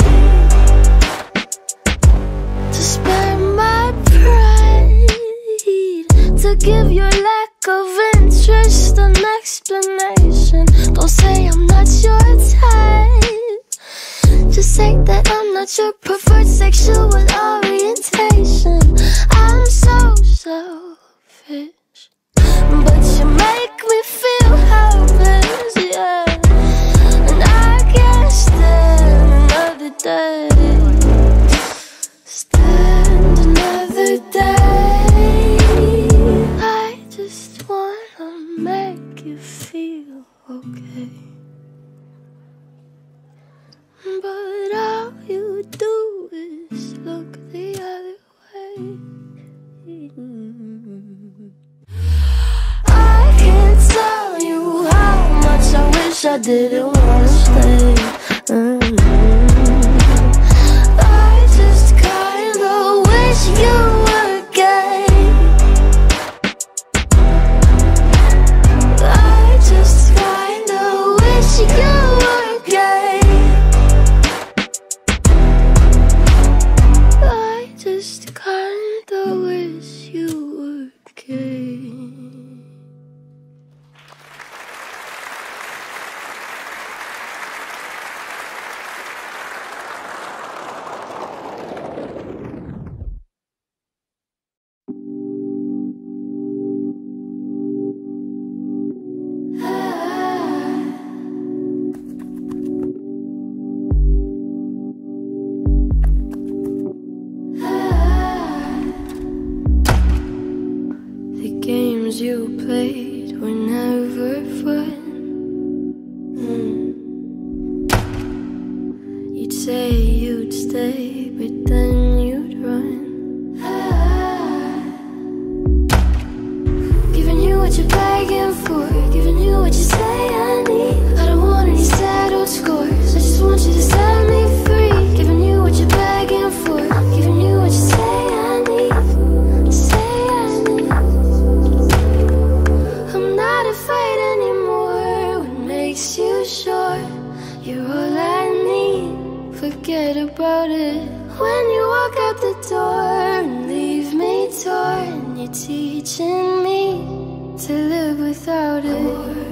to spare my pride, to give your lack of interest an explanation. Don't say I'm not your type, just say that I'm not your preferred sexual orientation. I'm so selfish, but you make me feel helpless, yeah. And I can't stand another day, stand another day. I just wanna make you feel okay, but all you do is look the other way. I can't tell you how much I wish I didn't wanna stay. mm. I just kinda wish you were gay. I just kinda wish you were gay. I just kinda wish you were gay. The games you played were never fun. mm. You'd say you'd stay, but then you'd run. Giving you what you're begging for, giving you what you say I need. I don't want any settled scores, I just want you to set me free. Giving you what you're begging for, giving you what you say I need. Say I need. I'm not afraid anymore. What makes you sure you're all I need? Forget about it when you walk out the door and leave me torn. You're teaching me to live without it.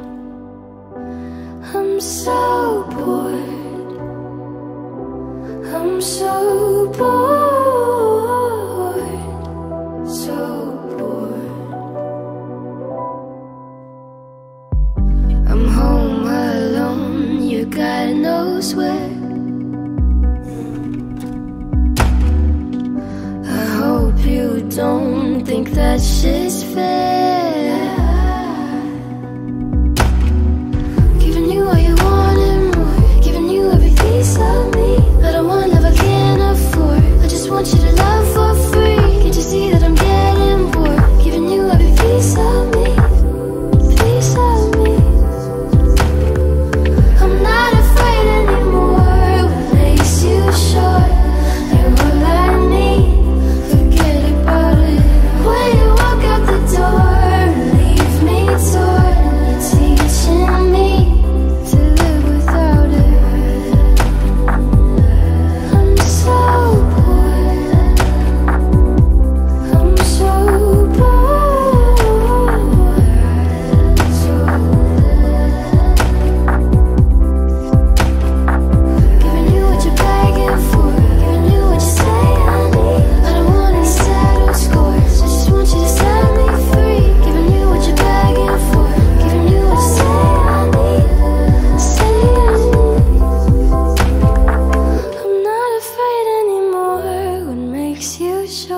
I'm so bored, I'm so bored, so bored. I'm home alone, you God knows where. I hope you don't think that shit's fair.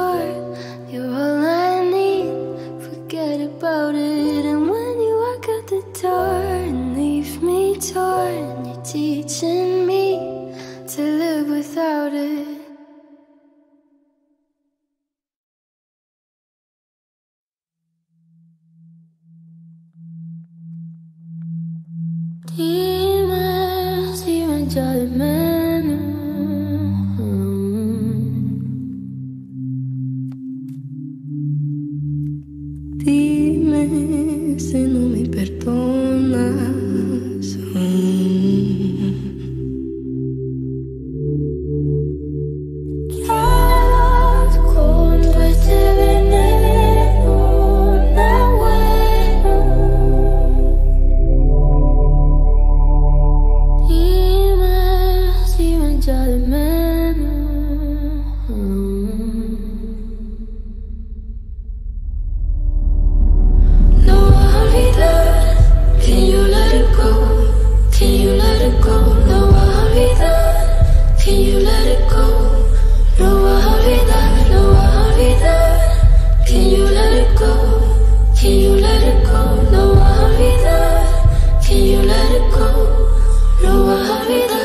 start. You're all I need, forget about it. And when you walk out the door and leave me torn, you're teaching me to live without it. Dime si me echa de menos. Dime si no me perdonas. Quedas con todo este veneno, no bueno. Dime si me echa de menos. No voy a olvidar. Can you let it go? Can you let it go? No voy a olvidar. Can you let it go? No voy a olvidar. No voy a olvidar. Can you let it go? Can you let it go? No voy a olvidar. Can you let it go? No voy a olvidar.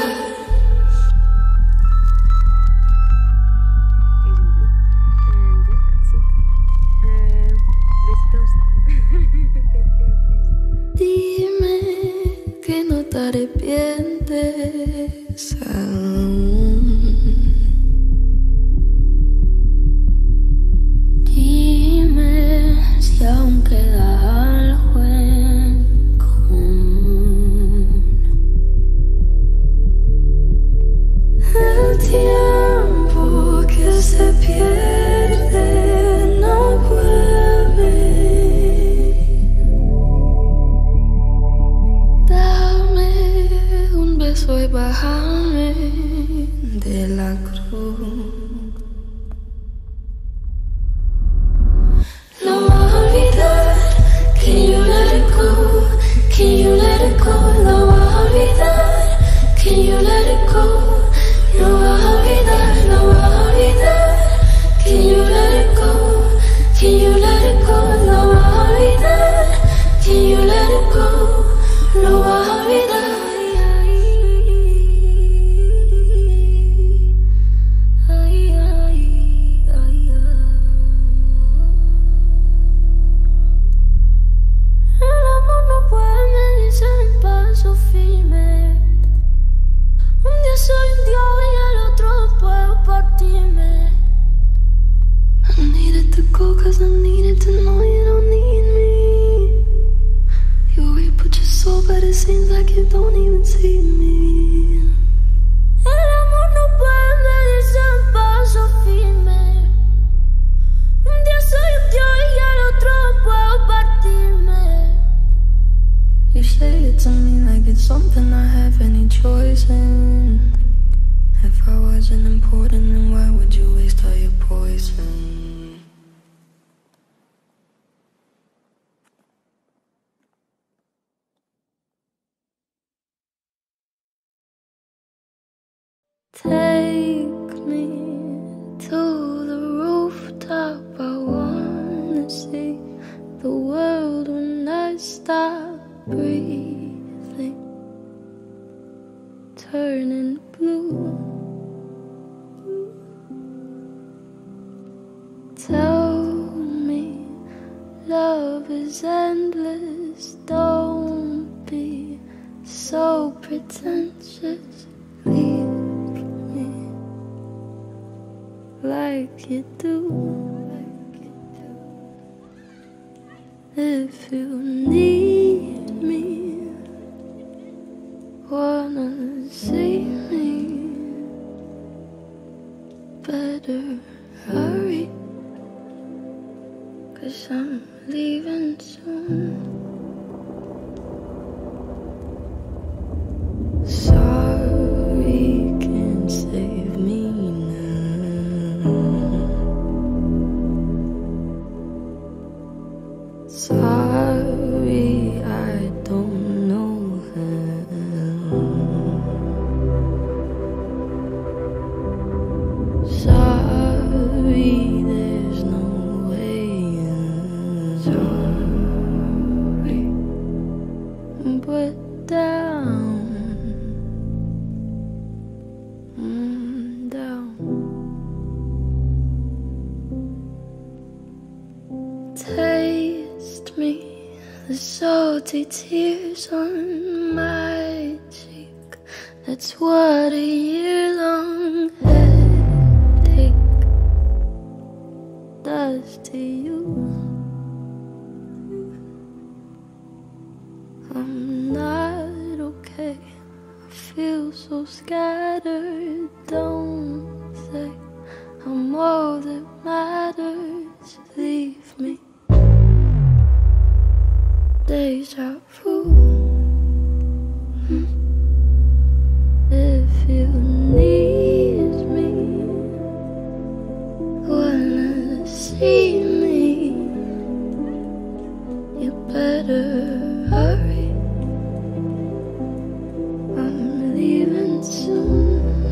Dime que no te arrepientes aún. Dime si aún queda algo en común. El tiempo que se pierde no vuelve. Dame un beso y bájame de la cruz. No voy a olvidar. Can you let it go? Can you let it go? No voy a olvidar. Can you let it go? No voy a olvidar. No voy a olvidar. Can you let it go? Can you let it go? No voy a olvidar. Can you let it go? No voy a olvidar. Ay, ay, ay, ay. El amor no puede medirse en paso firme. Un día soy un dios y el otro puedo partirme. I needed to go cause I needed to know you don't need me. You reap your soul but it seems like you don't even see me. El amor no puede medirse en paso firme. Un día soy un dios y el otro puedo partirme. You say it to me like it's something I have any choice in. If I wasn't important, then why would you waste all your poison? Take me to the rooftop. I wanna see the world when I stop breathing, turning blue. Tell me love is endless. Don't be so pretentious. Leave me like you do. If you need me, wanna see me, better hurry, cause I'm leaving soon. Sorry can't save me now. Sorry I don't know how. Sorry that taste me, the salty tears on my cheek. That's what a year-long headache does to you. I'm not okay, I feel so scattered. Don't say I'm all that matters. Leave me. Deja vu. Hmm. If you need me, wanna see me, you better hurry. I'm leaving soon.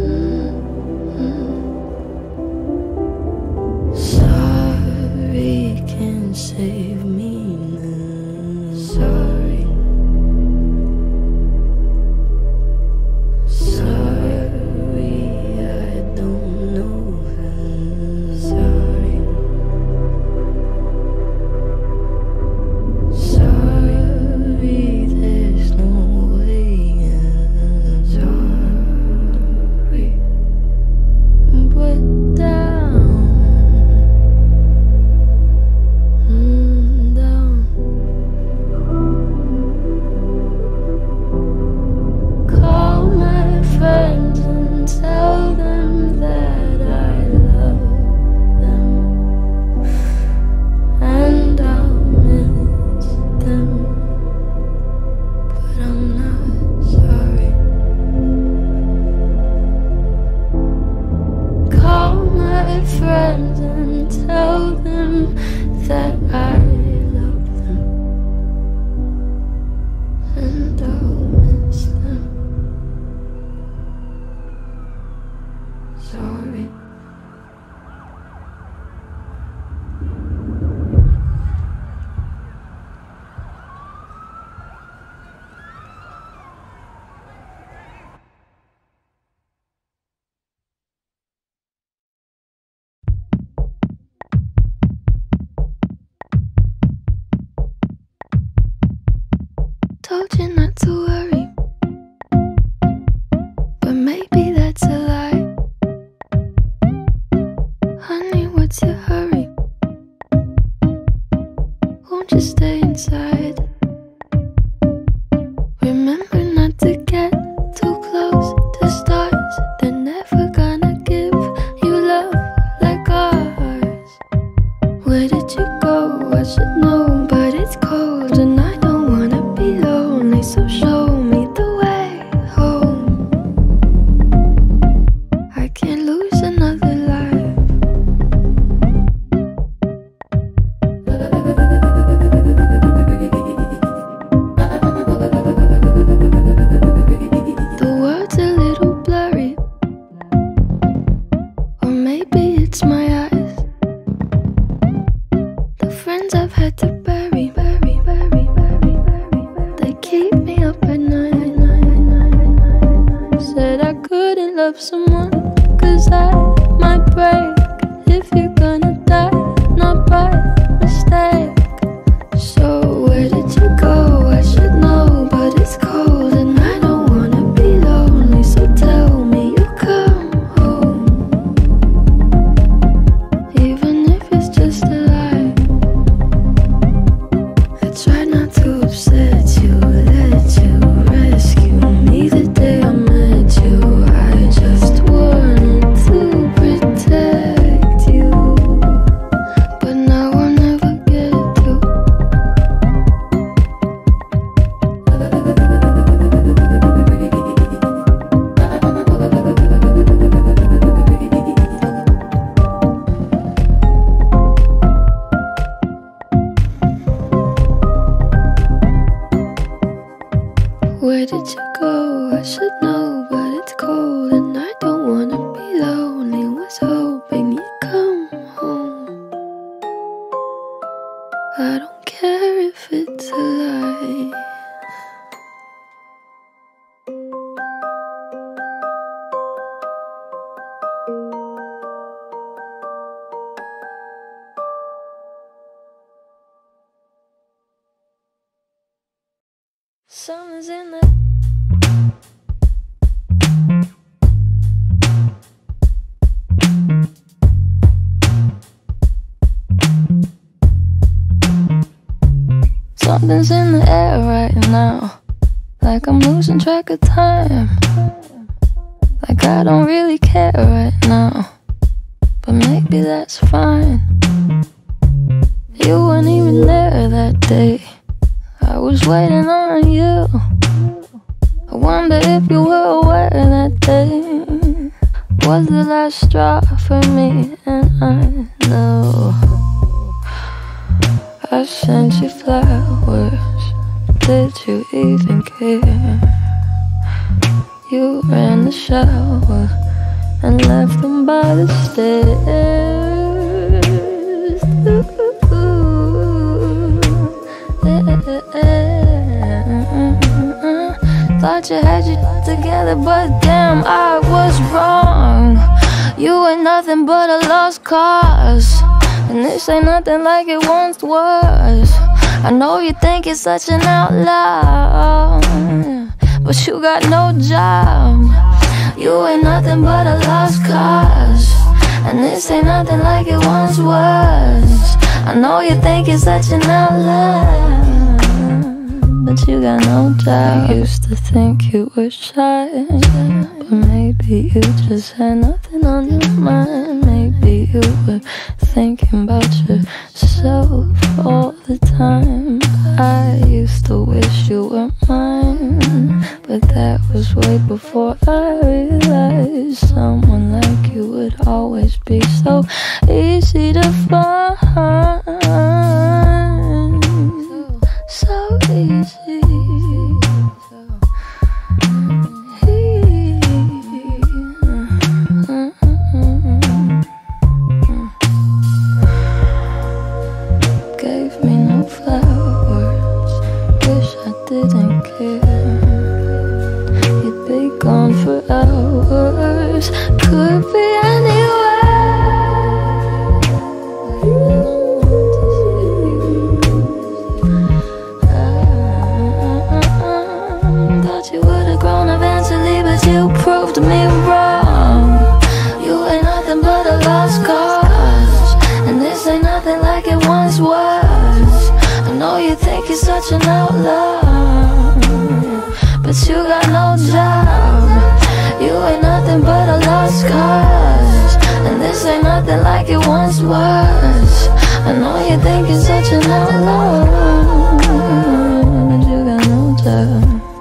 Sorry can't save me now. Sorry. Sorry, I don't know how. Sorry. Sorry, there's no way out. Sorry, but down, mm, down. Call my friends and tell them that I love them, and I'll miss them, but I'm not sorry. Call my friends and tell them that I love them, and I'll miss them. Sorry. Told you not to worry, but maybe that's a lie. Honey, what's your hurry? Won't you stay inside? Remember not to get too close to stars. They're never gonna give you love like ours. Where did you go? I should know, but it's cold and I don't wanna be lonely, so show me the way home. I can't lose another life. The world's a little blurry, or maybe it's my eyes. The friends I've had to bury, bury, bury, bury, bury, they keep me up at night. Said I couldn't love someone, cause I might break. If you're gonna die, not by mistake. So where did you go? I should know, but it's cold and I don't wanna be lonely, so tell me you come home, even if it's just a lie. I try not to upset you, let you rescue me the day I met you. I just wanted to protect you, but now I'll never get to. Where did you go? I should know, but it's cold and I don't wanna be lonely. Was hoping you'd come home. I don't care if it's a lie. Something's in the Something's in the air right now, like I'm losing track of time. Like I don't really care right now, but maybe that's fine. You weren't even there that day, I was waiting on you. I wonder if you were aware that day was the last straw for me. And I know I sent you flowers, did you even care? You ran the shower and left them by the stairs. Ooh, yeah. Thought you had you together, but damn, I was wrong. You ain't nothing but a lost cause, and this ain't nothing like it once was. I know you think you're such an outlaw, but you got no job. You ain't nothing but a lost cause, and this ain't nothing like it once was. I know you think you're such an outlaw, but you got no job. I used to think you were shy, but maybe you just had nothing on your mind. Maybe you were thinking about yourself all the time. I used to wish you were mine, but that was way before I realized someone like you would always be so easy to find. So easy. Gave me no flowers, wish I didn't care. You'd be gone for hours, could be anywhere. Thought you would've grown eventually, but you proved me wrong. You ain't nothing but a lost cause, and this ain't nothing like it once was. I know you think you're such an outlaw, but you got no job. You ain't nothing but a lost cause, and this ain't nothing like it once was. I know you think you're such an outlaw, but you got no job.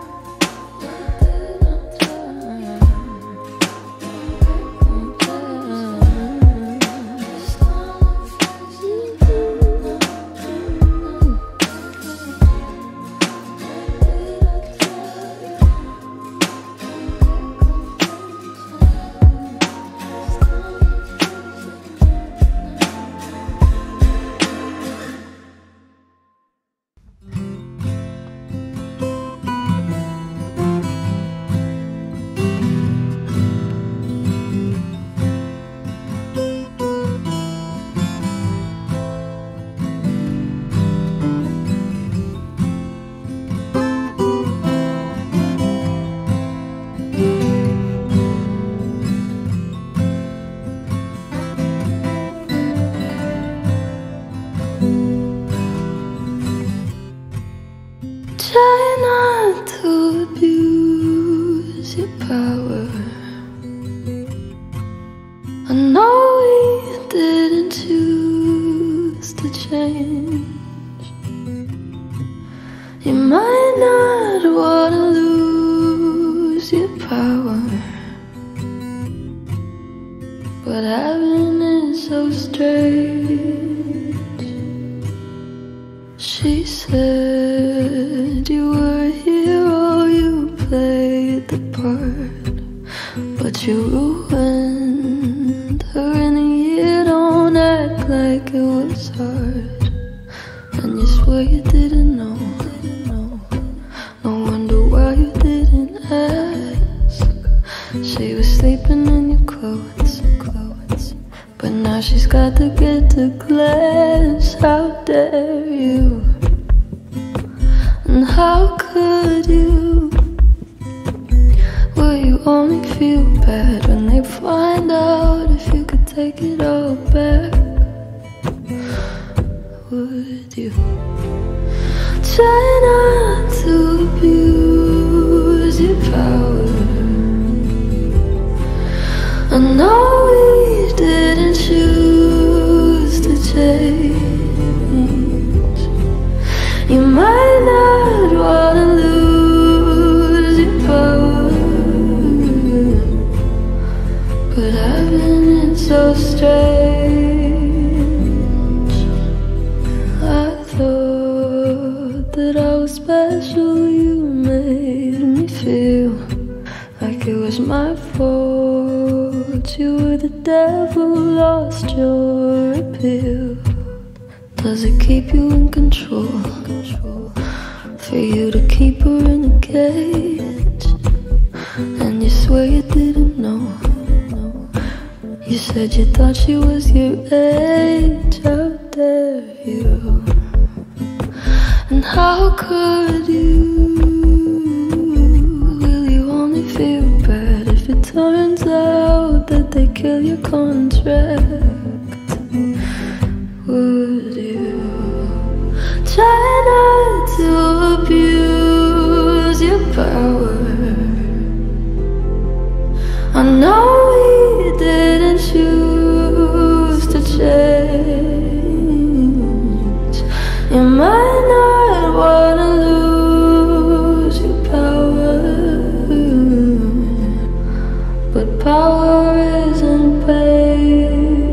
Try not to abuse your power. I know we didn't choose to change. You might not wanna lose your power, but having it so strange. She said you were a hero, you played the part, but you ruined her in a year. Don't act like it was hard, and you swear you didn't know. No wonder why you didn't ask. She was sleeping in your clothes, but now she's got to get to class. How dare you? And And how could you? Will you only feel bad when they find out if you could take it all back? Would you try not to abuse your power? I know we didn't choose to change. You might not wanna lose your power, but having it so strange. I thought that I was special. You made me feel like it was my fault. You were the devil, lost your appeal. Does it keep you in control? For you to keep her in a cage, and you swear you didn't know. You said you thought she was your age. How dare you? And how could you? Will you only feel bad if it turns out that they kill your contract? Would you try not to abuse your power? I know we didn't choose to change. You might not wanna lose your power, but power isn't pain.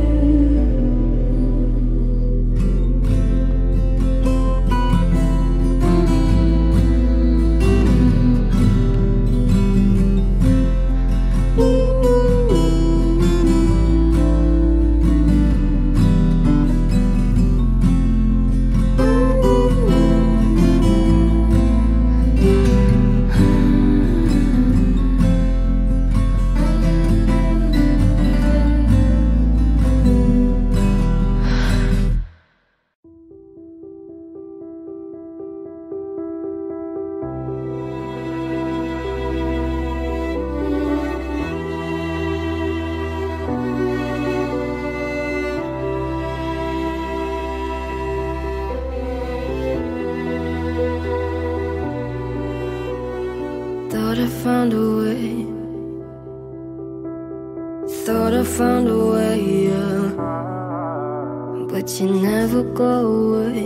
Thought I found a way. Thought I found a way, yeah. But you never go away.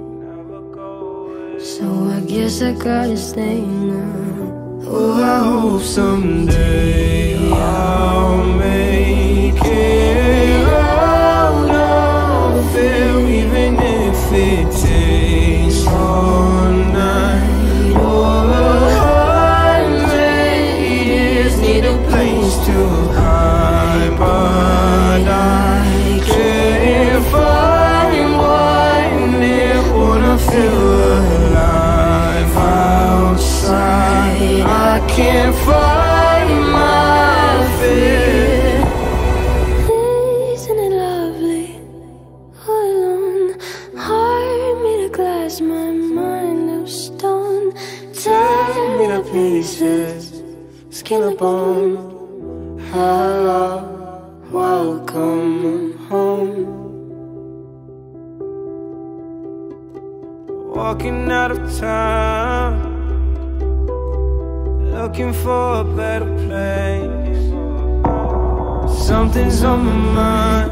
So I guess I gotta stay now. Oh, I hope someday I'll make it out of there, even if it takes all night or a hundred years. Need a place to hide, but I can't find one there. Wanna feel alive outside. I can't find my fear. Isn't it lovely? All alone, heart made of glass, my mind of stone. Tear me to pieces, skin and bone. Hello, welcome home. Walking out of town, looking for a better place. Something's on my mind,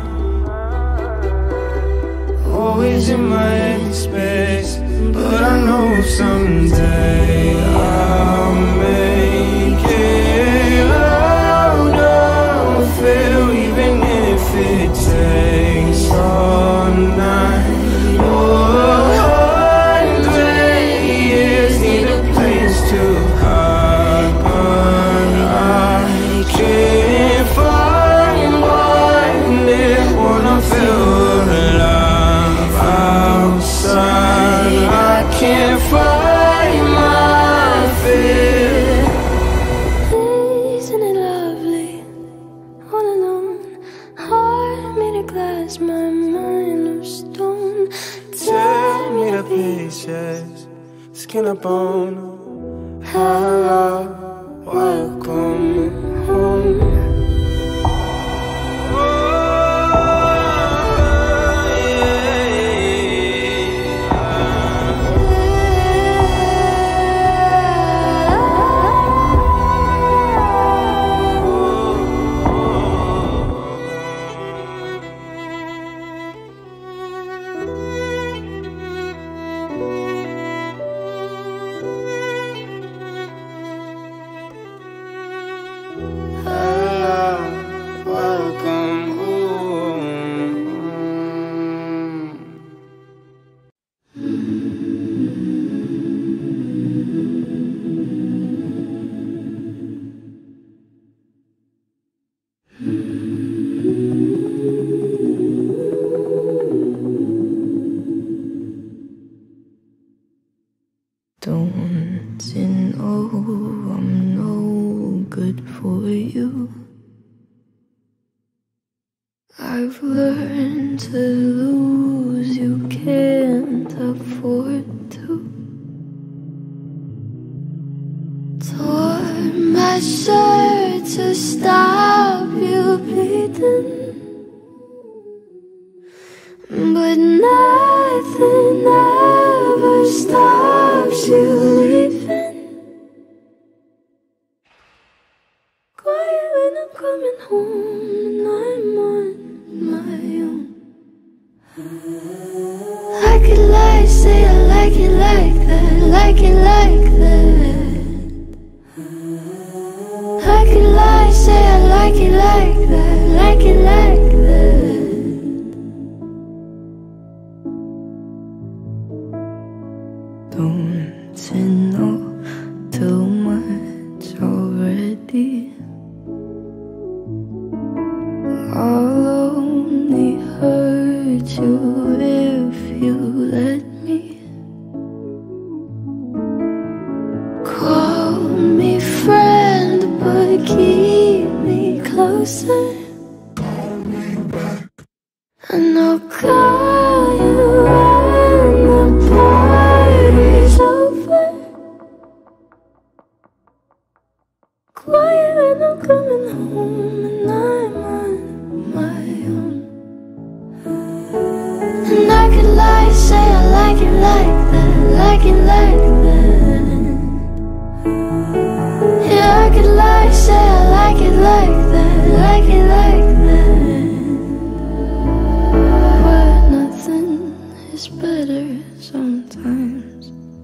always in my head space. But I know someday I'll make it out of here, even if it takes all night or a hundred years. Need a place to hide, but I can't find one there. Wanna feel alive outside. I can't find my waking up on. Hello, welcome home. Don't you know I'm no good for you? I've learned to lose, you can't afford to. Tore my shirt to stop you bleeding, but nothing ever stops you leaving. Quiet when I'm coming home and I'm on my own. I could lie, say I like it like that, like it like that. I could lie, say I like it like that, like it like that. Don't you know too much already? I'll only hurt you if you let me. Call me friend, but keep me closer. And I'll call you when the party's over. Quiet when I'm coming home and I'm on my own. And I could lie, say I like it like that, like it like that. Yeah, I could lie, say I like it like that, like it like that. But nothing is better sometimes.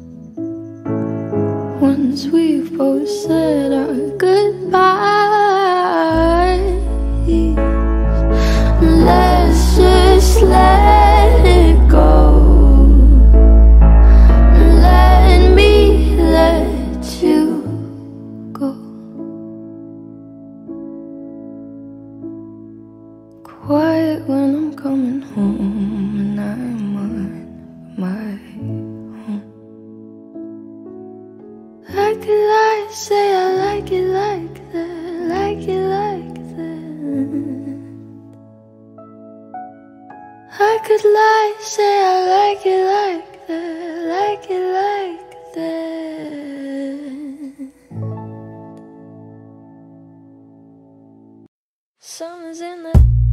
Once we've both said our goodbyes, let's just let it go. Let me let you go. Quiet when I'm coming home and I'm on my own. I could lie, say I like it like that, like it like that. I could lie, say I like it like that, like it like that. Summer's in the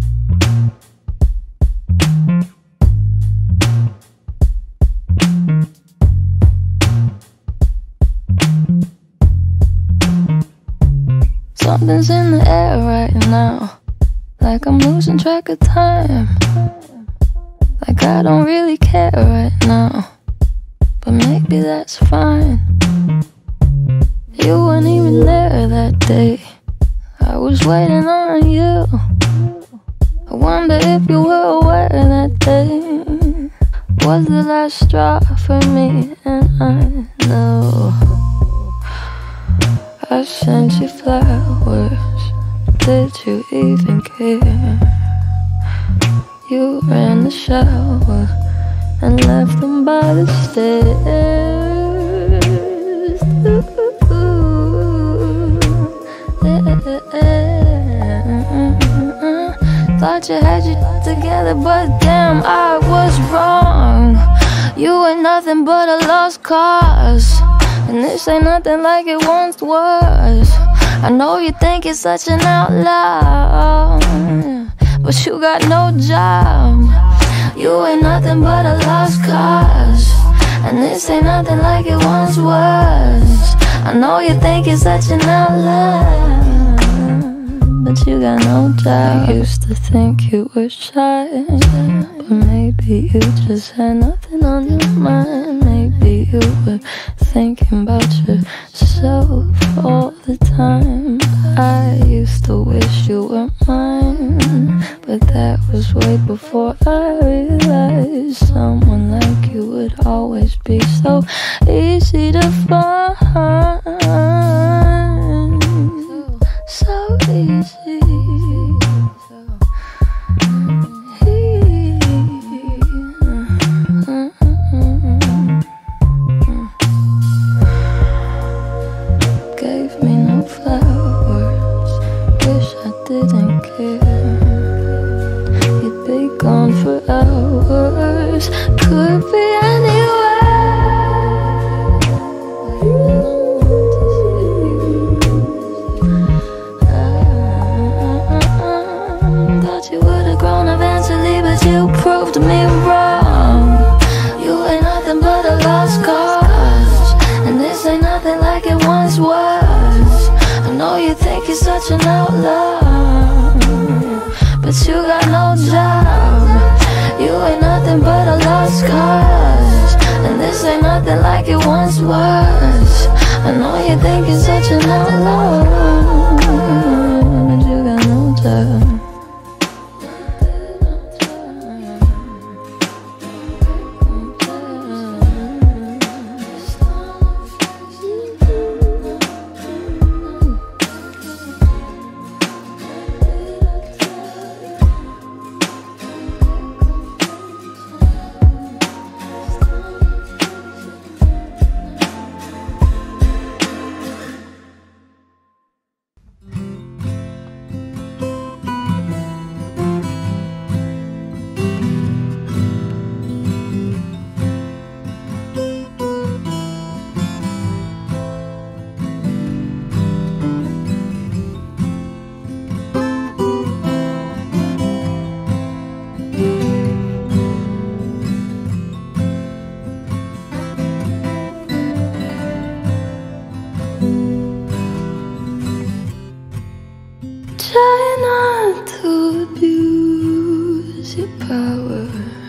Something's in the air right now, like I'm losing track of time. Like I don't really care right now, but maybe that's fine. You weren't even there that day, I was waiting on you. I wonder if you were aware that day was the last straw for me. And I know I sent you flowers, did you even care? You ran the shower and left them by the stairs. Ooh, yeah. Thought you had you together, but damn, I was wrong. You ain't nothing but a lost cause, and this ain't nothing like it once was. I know you think you're such an outlaw, but you got no job. You ain't nothing but a lost cause, and this ain't nothing like it once was. I know you think you're such an outlaw, but you got no job. I used to think you were shy, but maybe you just had nothing on your mind. Maybe you were thinking about yourself all the time. I used to wish you were mine, but that was way before I realized someone like you would always be so easy to find. So easy. Gave me no flowers, wish I didn't care. You'd be gone for hours, could be you proved me wrong. You ain't nothing but a lost cause, and this ain't nothing like it once was. I know you think you're such an outlaw, but you got no job. You ain't nothing but a lost cause, and this ain't nothing like it once was. I know you think you're such an outlaw, but you got no job. Try not to abuse your power.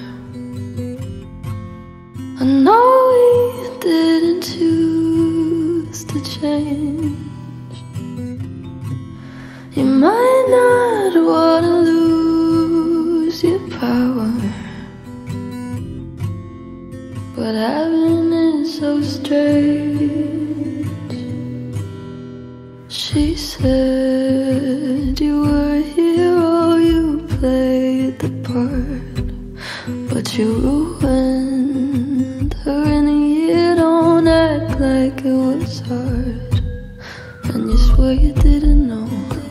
I know we didn't choose to change. You might not want to lose your power, but having it so strange. She said you were a hero, you played the part, but you ruined her in a year. Don't act like it was hard, and you swear you didn't know.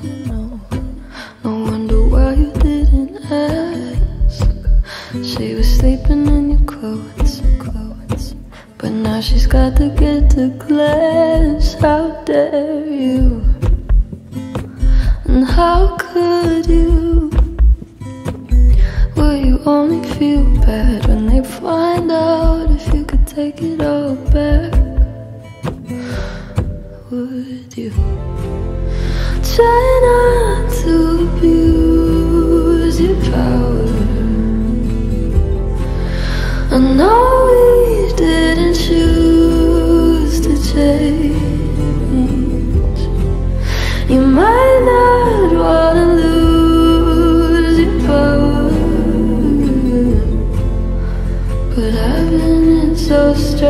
No wonder why you didn't ask. She was sleeping in your clothes, clothes, but now she's got to get to class. How dare you? And how could you? Will you only feel bad when they find out if you could take it all back? Would you try not to abuse your power? I know we didn't choose to change. You might not want to lose your power, but having it so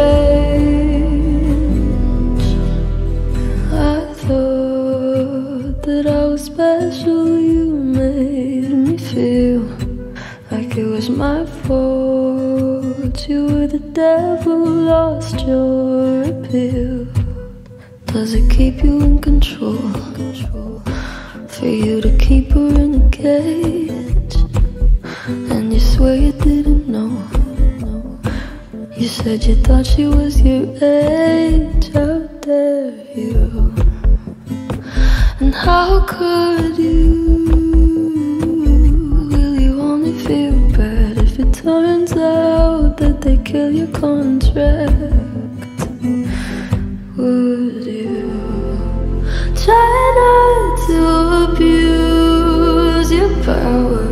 strange. I thought that I was special. You made me feel like it was my fault. You were the devil, lost your appeal. Does it keep you in control? For you to keep her in a cage, and you swear you didn't know. You said you thought she was your age. How dare you? And how could you? Will you only feel bad if it turns out that they kill your contract? Would you try not to abuse your power?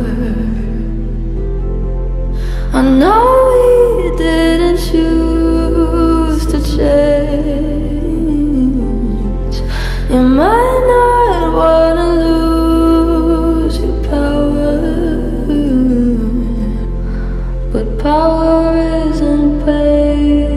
I know we didn't choose to change. You might not wanna lose your power, but power isn't pain.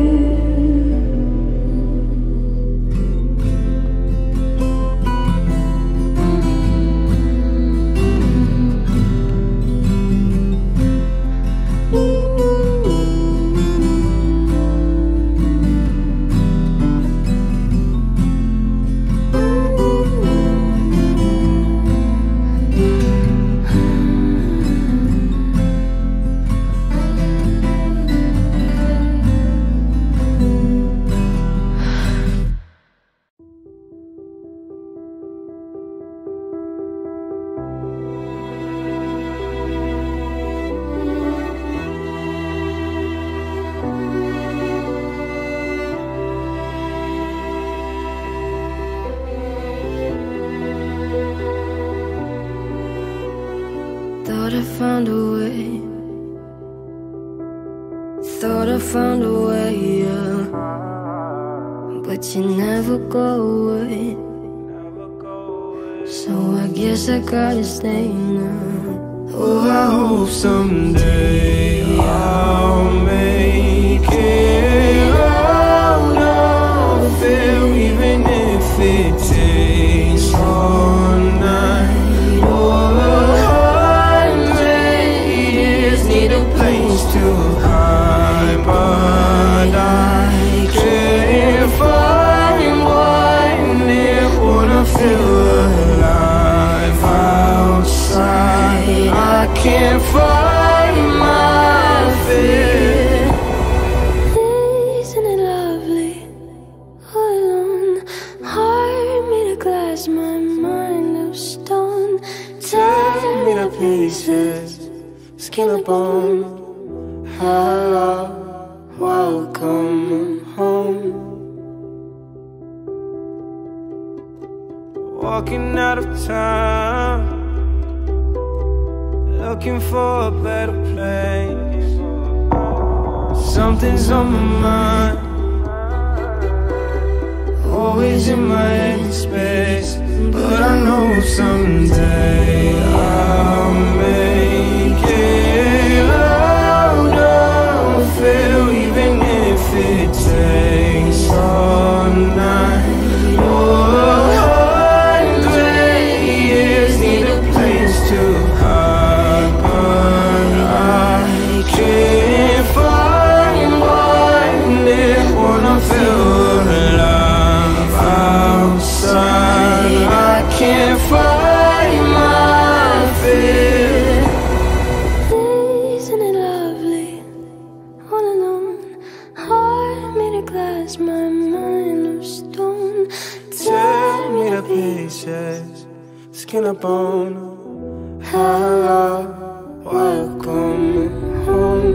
Thought I found a way. Thought I found a way, yeah. But you never go away. So I guess I gotta stay now. Oh, I hope someday I'll make it out of it, even if it takes all night or a hundred years. Need a place to hide, but I can't find one that wanna feel alive outside. I can't find my fear. Isn't it lovely? All alone, heart made of glass, my mind of stone. Tear me to pieces, skin and bone. Hello, welcome home. Walking out of town, looking for a better place. Something's on my mind, always in my head space. But I know someday I'll make it out of it, even if it takes all night or a hundred years. Need a place to hide, but I can't find one that wanna feel alive outside. I can't find my fear. Isn't it lovely? All alone, heart made of glass, my mind of stone. Tear me to pieces, skin and bone. Hello, welcome home.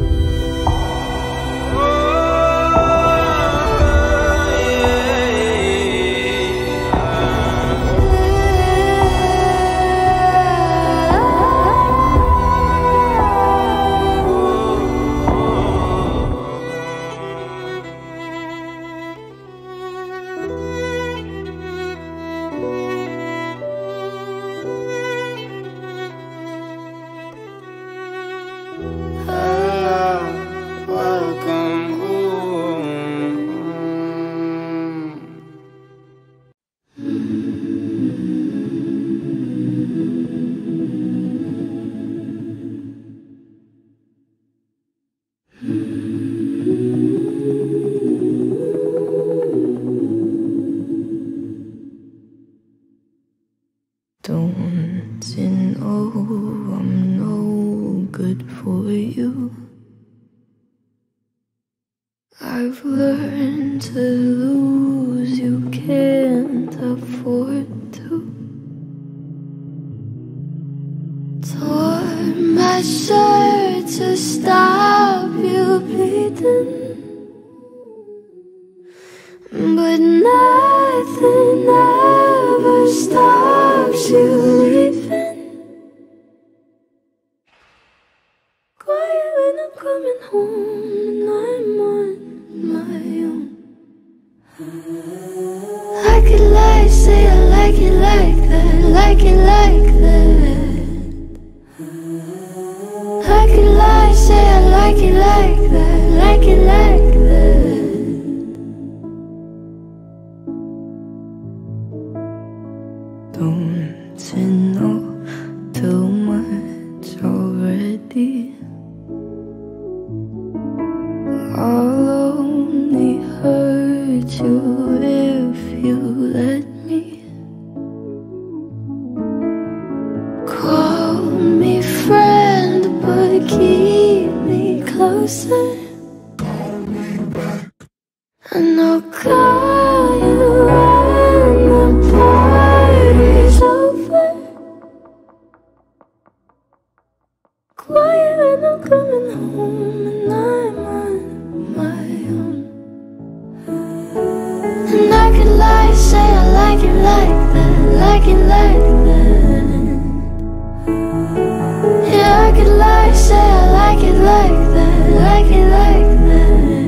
Don't you know I'm no good for you? I've learned to lose, you can't afford to. Tore my shirt to stop you bleeding, but nothing ever stops you leaving. Quiet when I'm coming home and I'm on my own. I could lie, say I like it like that, like it like that. I could lie, say I like it like that, like it like that. Don't you know too much already? I'll only hurt you if you let me. Call me friend, but keep me closer. And I'll call you when the party's over. Quiet when I'm coming home and I'm on my own. And I could lie, say I like it like that, like it like that. Yeah, I could lie, say I like it like that, like it like that.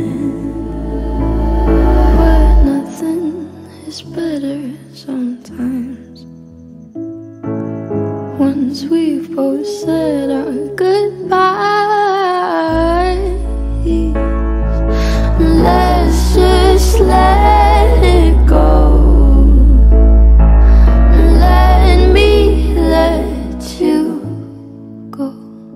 But nothing is better sometimes. Once we've both said our goodbyes, let's just let it go. Let me let you go.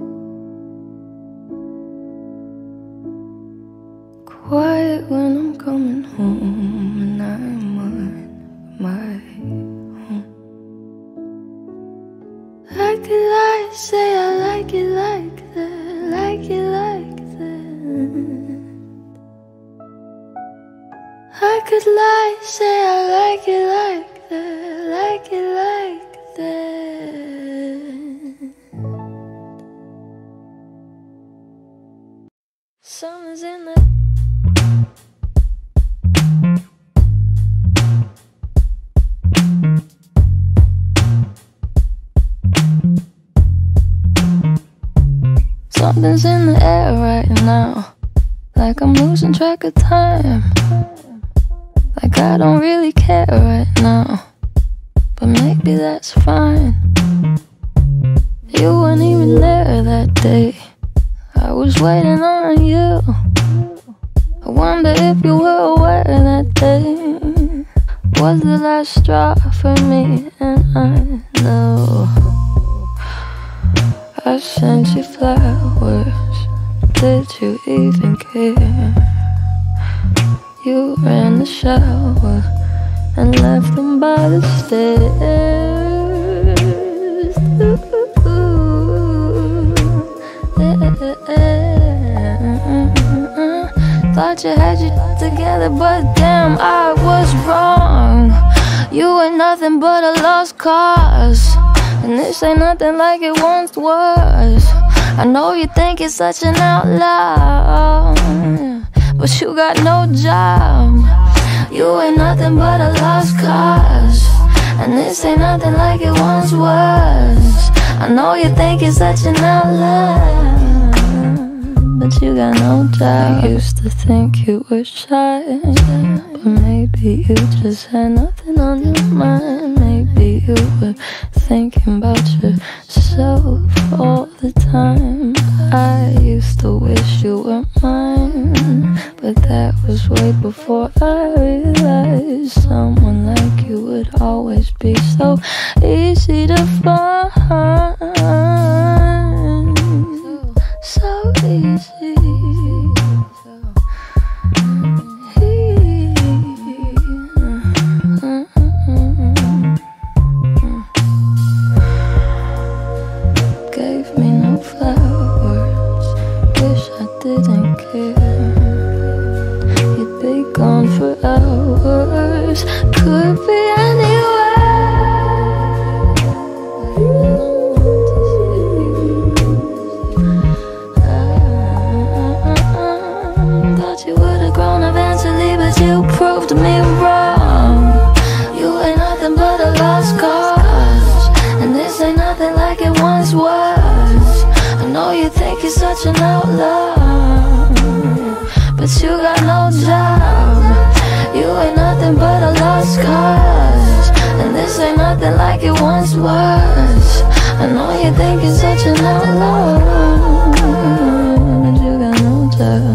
Quiet when I'm coming home and I'm on my own. I could lie, say I like it like that, like it like that. I could lie, say I like it like that, like it like that. Summer's in the Something's in the air right now, like I'm losing track of time. Like I don't really care right now, but maybe that's fine. You weren't even there that day, I was waiting on you. I wonder if you were aware that day was the last straw for me. And I know I sent you flowers, did you even care? You ran the shower and left them by the stairs. Ooh, yeah. Thought you had you together, but damn, I was wrong. You ain't nothing but a lost cause, and this ain't nothing like it once was. I know you think it's such an outlaw, but you got no job. You ain't nothing but a lost cause, and this ain't nothing like it once was. I know you think it's such an outlaw, but you got no job. I used to think you were shy, but maybe you just had nothing on your mind. Maybe you were thinking about yourself all the time. I used to wish you were mine, but that was way before I realized someone like you would always be so easy to find. So easy. Gave me no flowers, wish I didn't care. abuse could be anywhere. Thought you would've grown eventually, but you proved me wrong. You ain't nothing but a lost cause, and this ain't nothing like it once was. I know you think you're such an outlaw, but you got no job. You ain't nothing but a lost cause, and this ain't nothing like it once was. I know you think you're such an outlaw, but you got no job.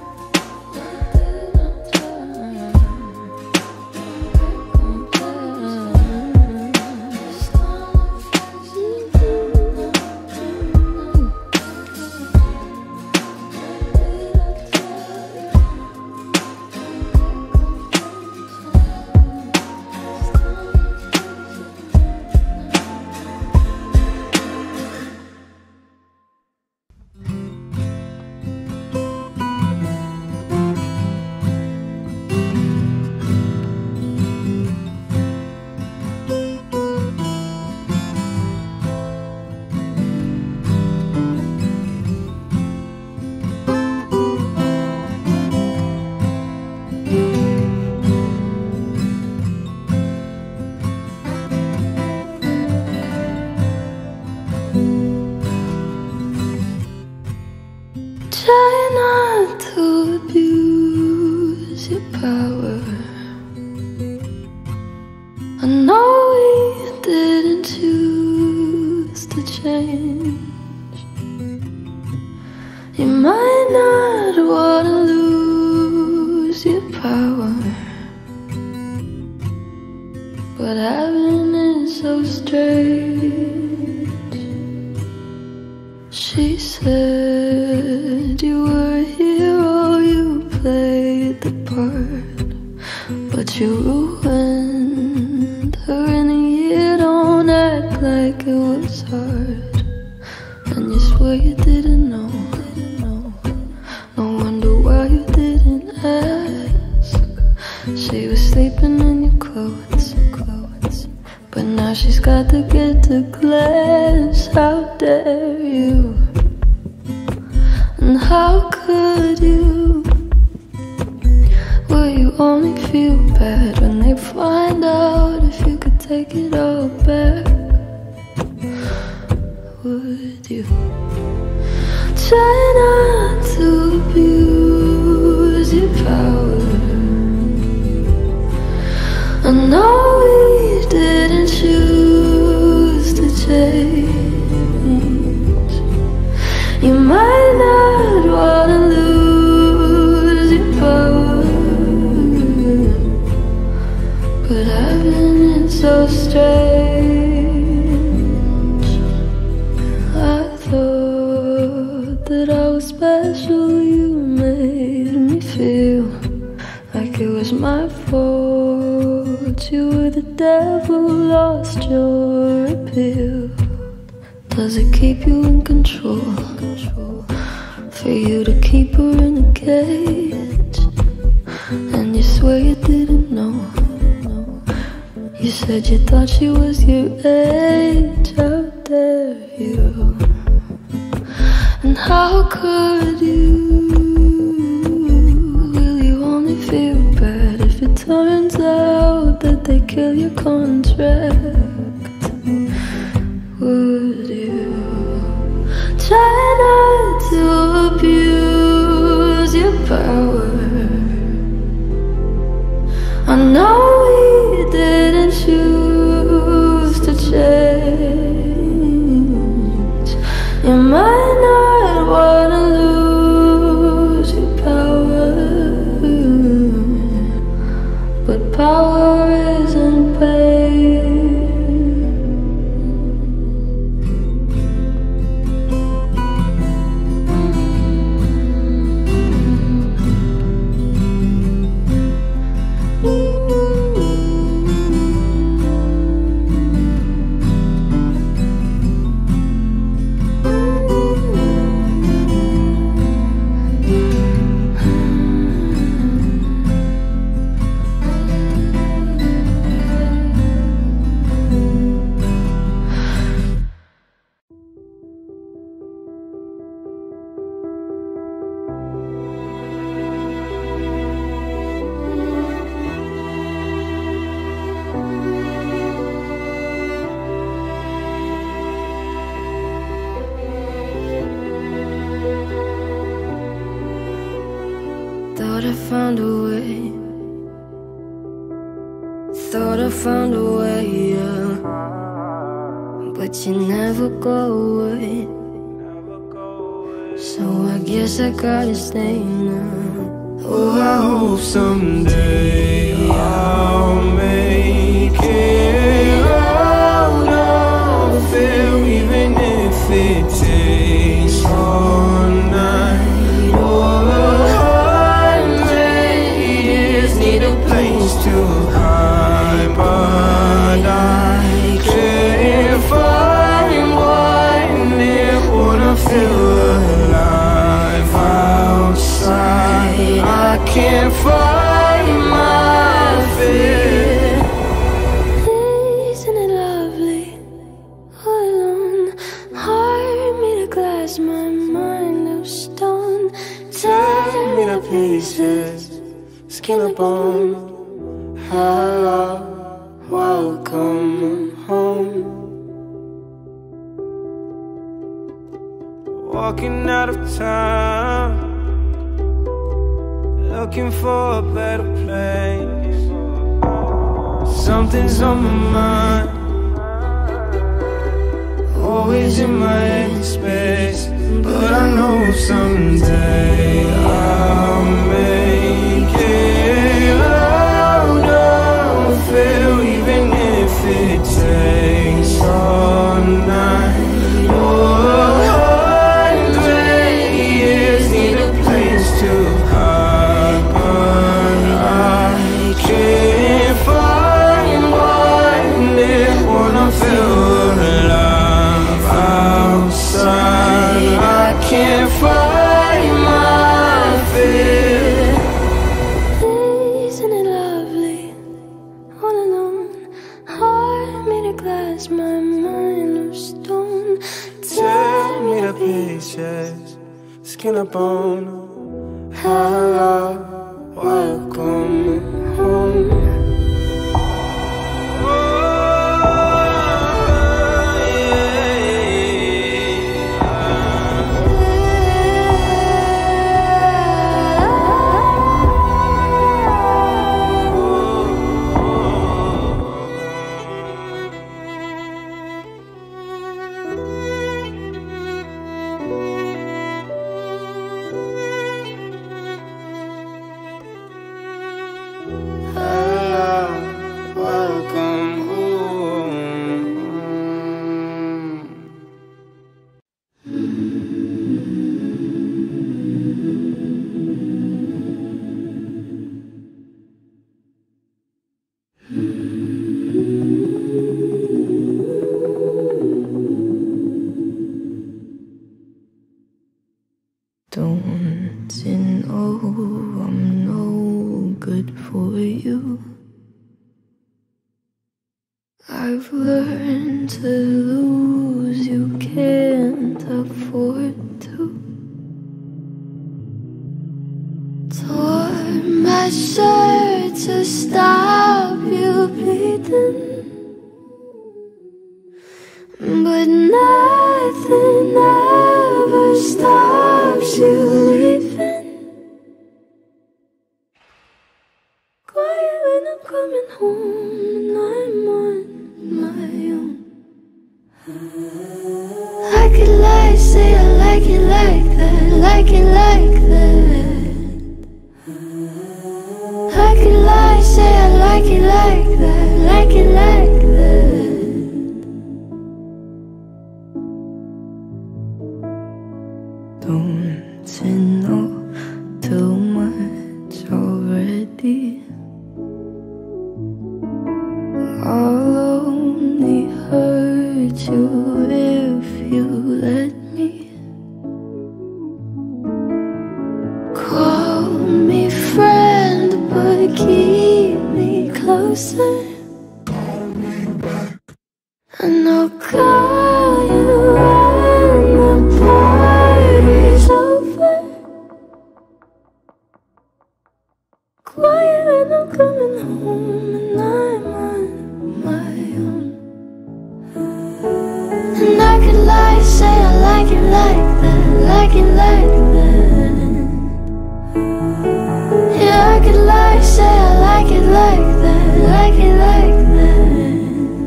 Try not to abuse your power. I know we didn't choose to change. You might not want to lose your power, but having it so strange. She said you were a hero, you played the part, but you ruined her in a year. Don't act like it was hard, and you swear you didn't know. No wonder why you didn't ask. She was sleeping in your clothes, but now she's got to get to class. How dare you? And how could you? Will you only feel bad when they find out if you could take it all back? Would you try not to abuse your power? I know we didn't choose to change. You might not wanna lose your power, but having it so strange. I thought that I was special. You made me feel like it was my fault. You were the devil, lost your appeal. Does it keep you in control? For you to keep her in a cage, and you swear you didn't know. You said you thought she was your age. How dare you? And how could you? Will you only feel bad if it turns out that they kill your contract? Would you try not to abuse your power? I know we didn't choose to change. You might not wanna lose your power, but power isn't pain. Thought I found a way. Thought I found a way, yeah. But you never go away. So I guess I gotta stay now. Oh, I hope someday I'll make it out of it, even if it takes all night or a hundred years. Need a place to hide, but I can't find one that wanna feel alive outside. I can't find my fear. Isn't it lovely? All alone, heart made of glass, my mind of stone. Tear me to pieces, skin and bone. Hello, welcome home. Walking out of town, looking for a better place. Something's on my mind, always in my headspace. But I know someday I'll make it out of it, even if it takes all night or a hundred years. Need a place to hide, but I can't find one that wanna feel alive outside. I can't find my fear. Isn't it lovely? All alone, heart made of glass, my mind of stone. Tear me to pieces, skin and bone. Hello, welcome home. Don't you know I'm no good for you? I've learned to lose, you can't afford to. Tore my shirt to stop you bleeding, but nothing ever stops you leaving. Quiet when I'm coming home and I'm on my own. I could lie, say I like it like that, like it like that. I could lie, say I like it like that, like it like that. Don't you know too much already? I'll only hurt you if you let me. Call me friend, but keep me closer. And I'll call you when the party's over. Quiet when I'm coming home and I'm on my own. And I could lie, say I like it like that, like it like that. like it like that, like it like that.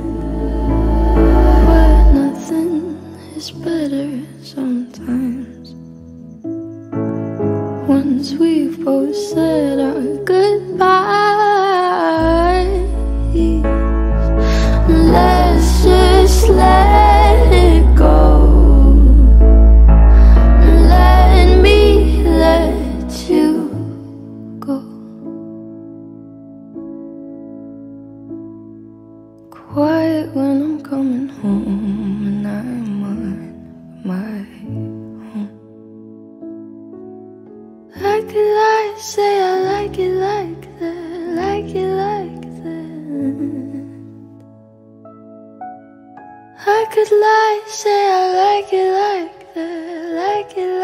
But nothing is better sometimes. Once we've both said our goodbyes, let's just let it go. Let me let you go. Quiet when I'm coming home and I'm on my own. I could lie, say I like it like that, like it like that. I could lie, say I like it like that, like it like that.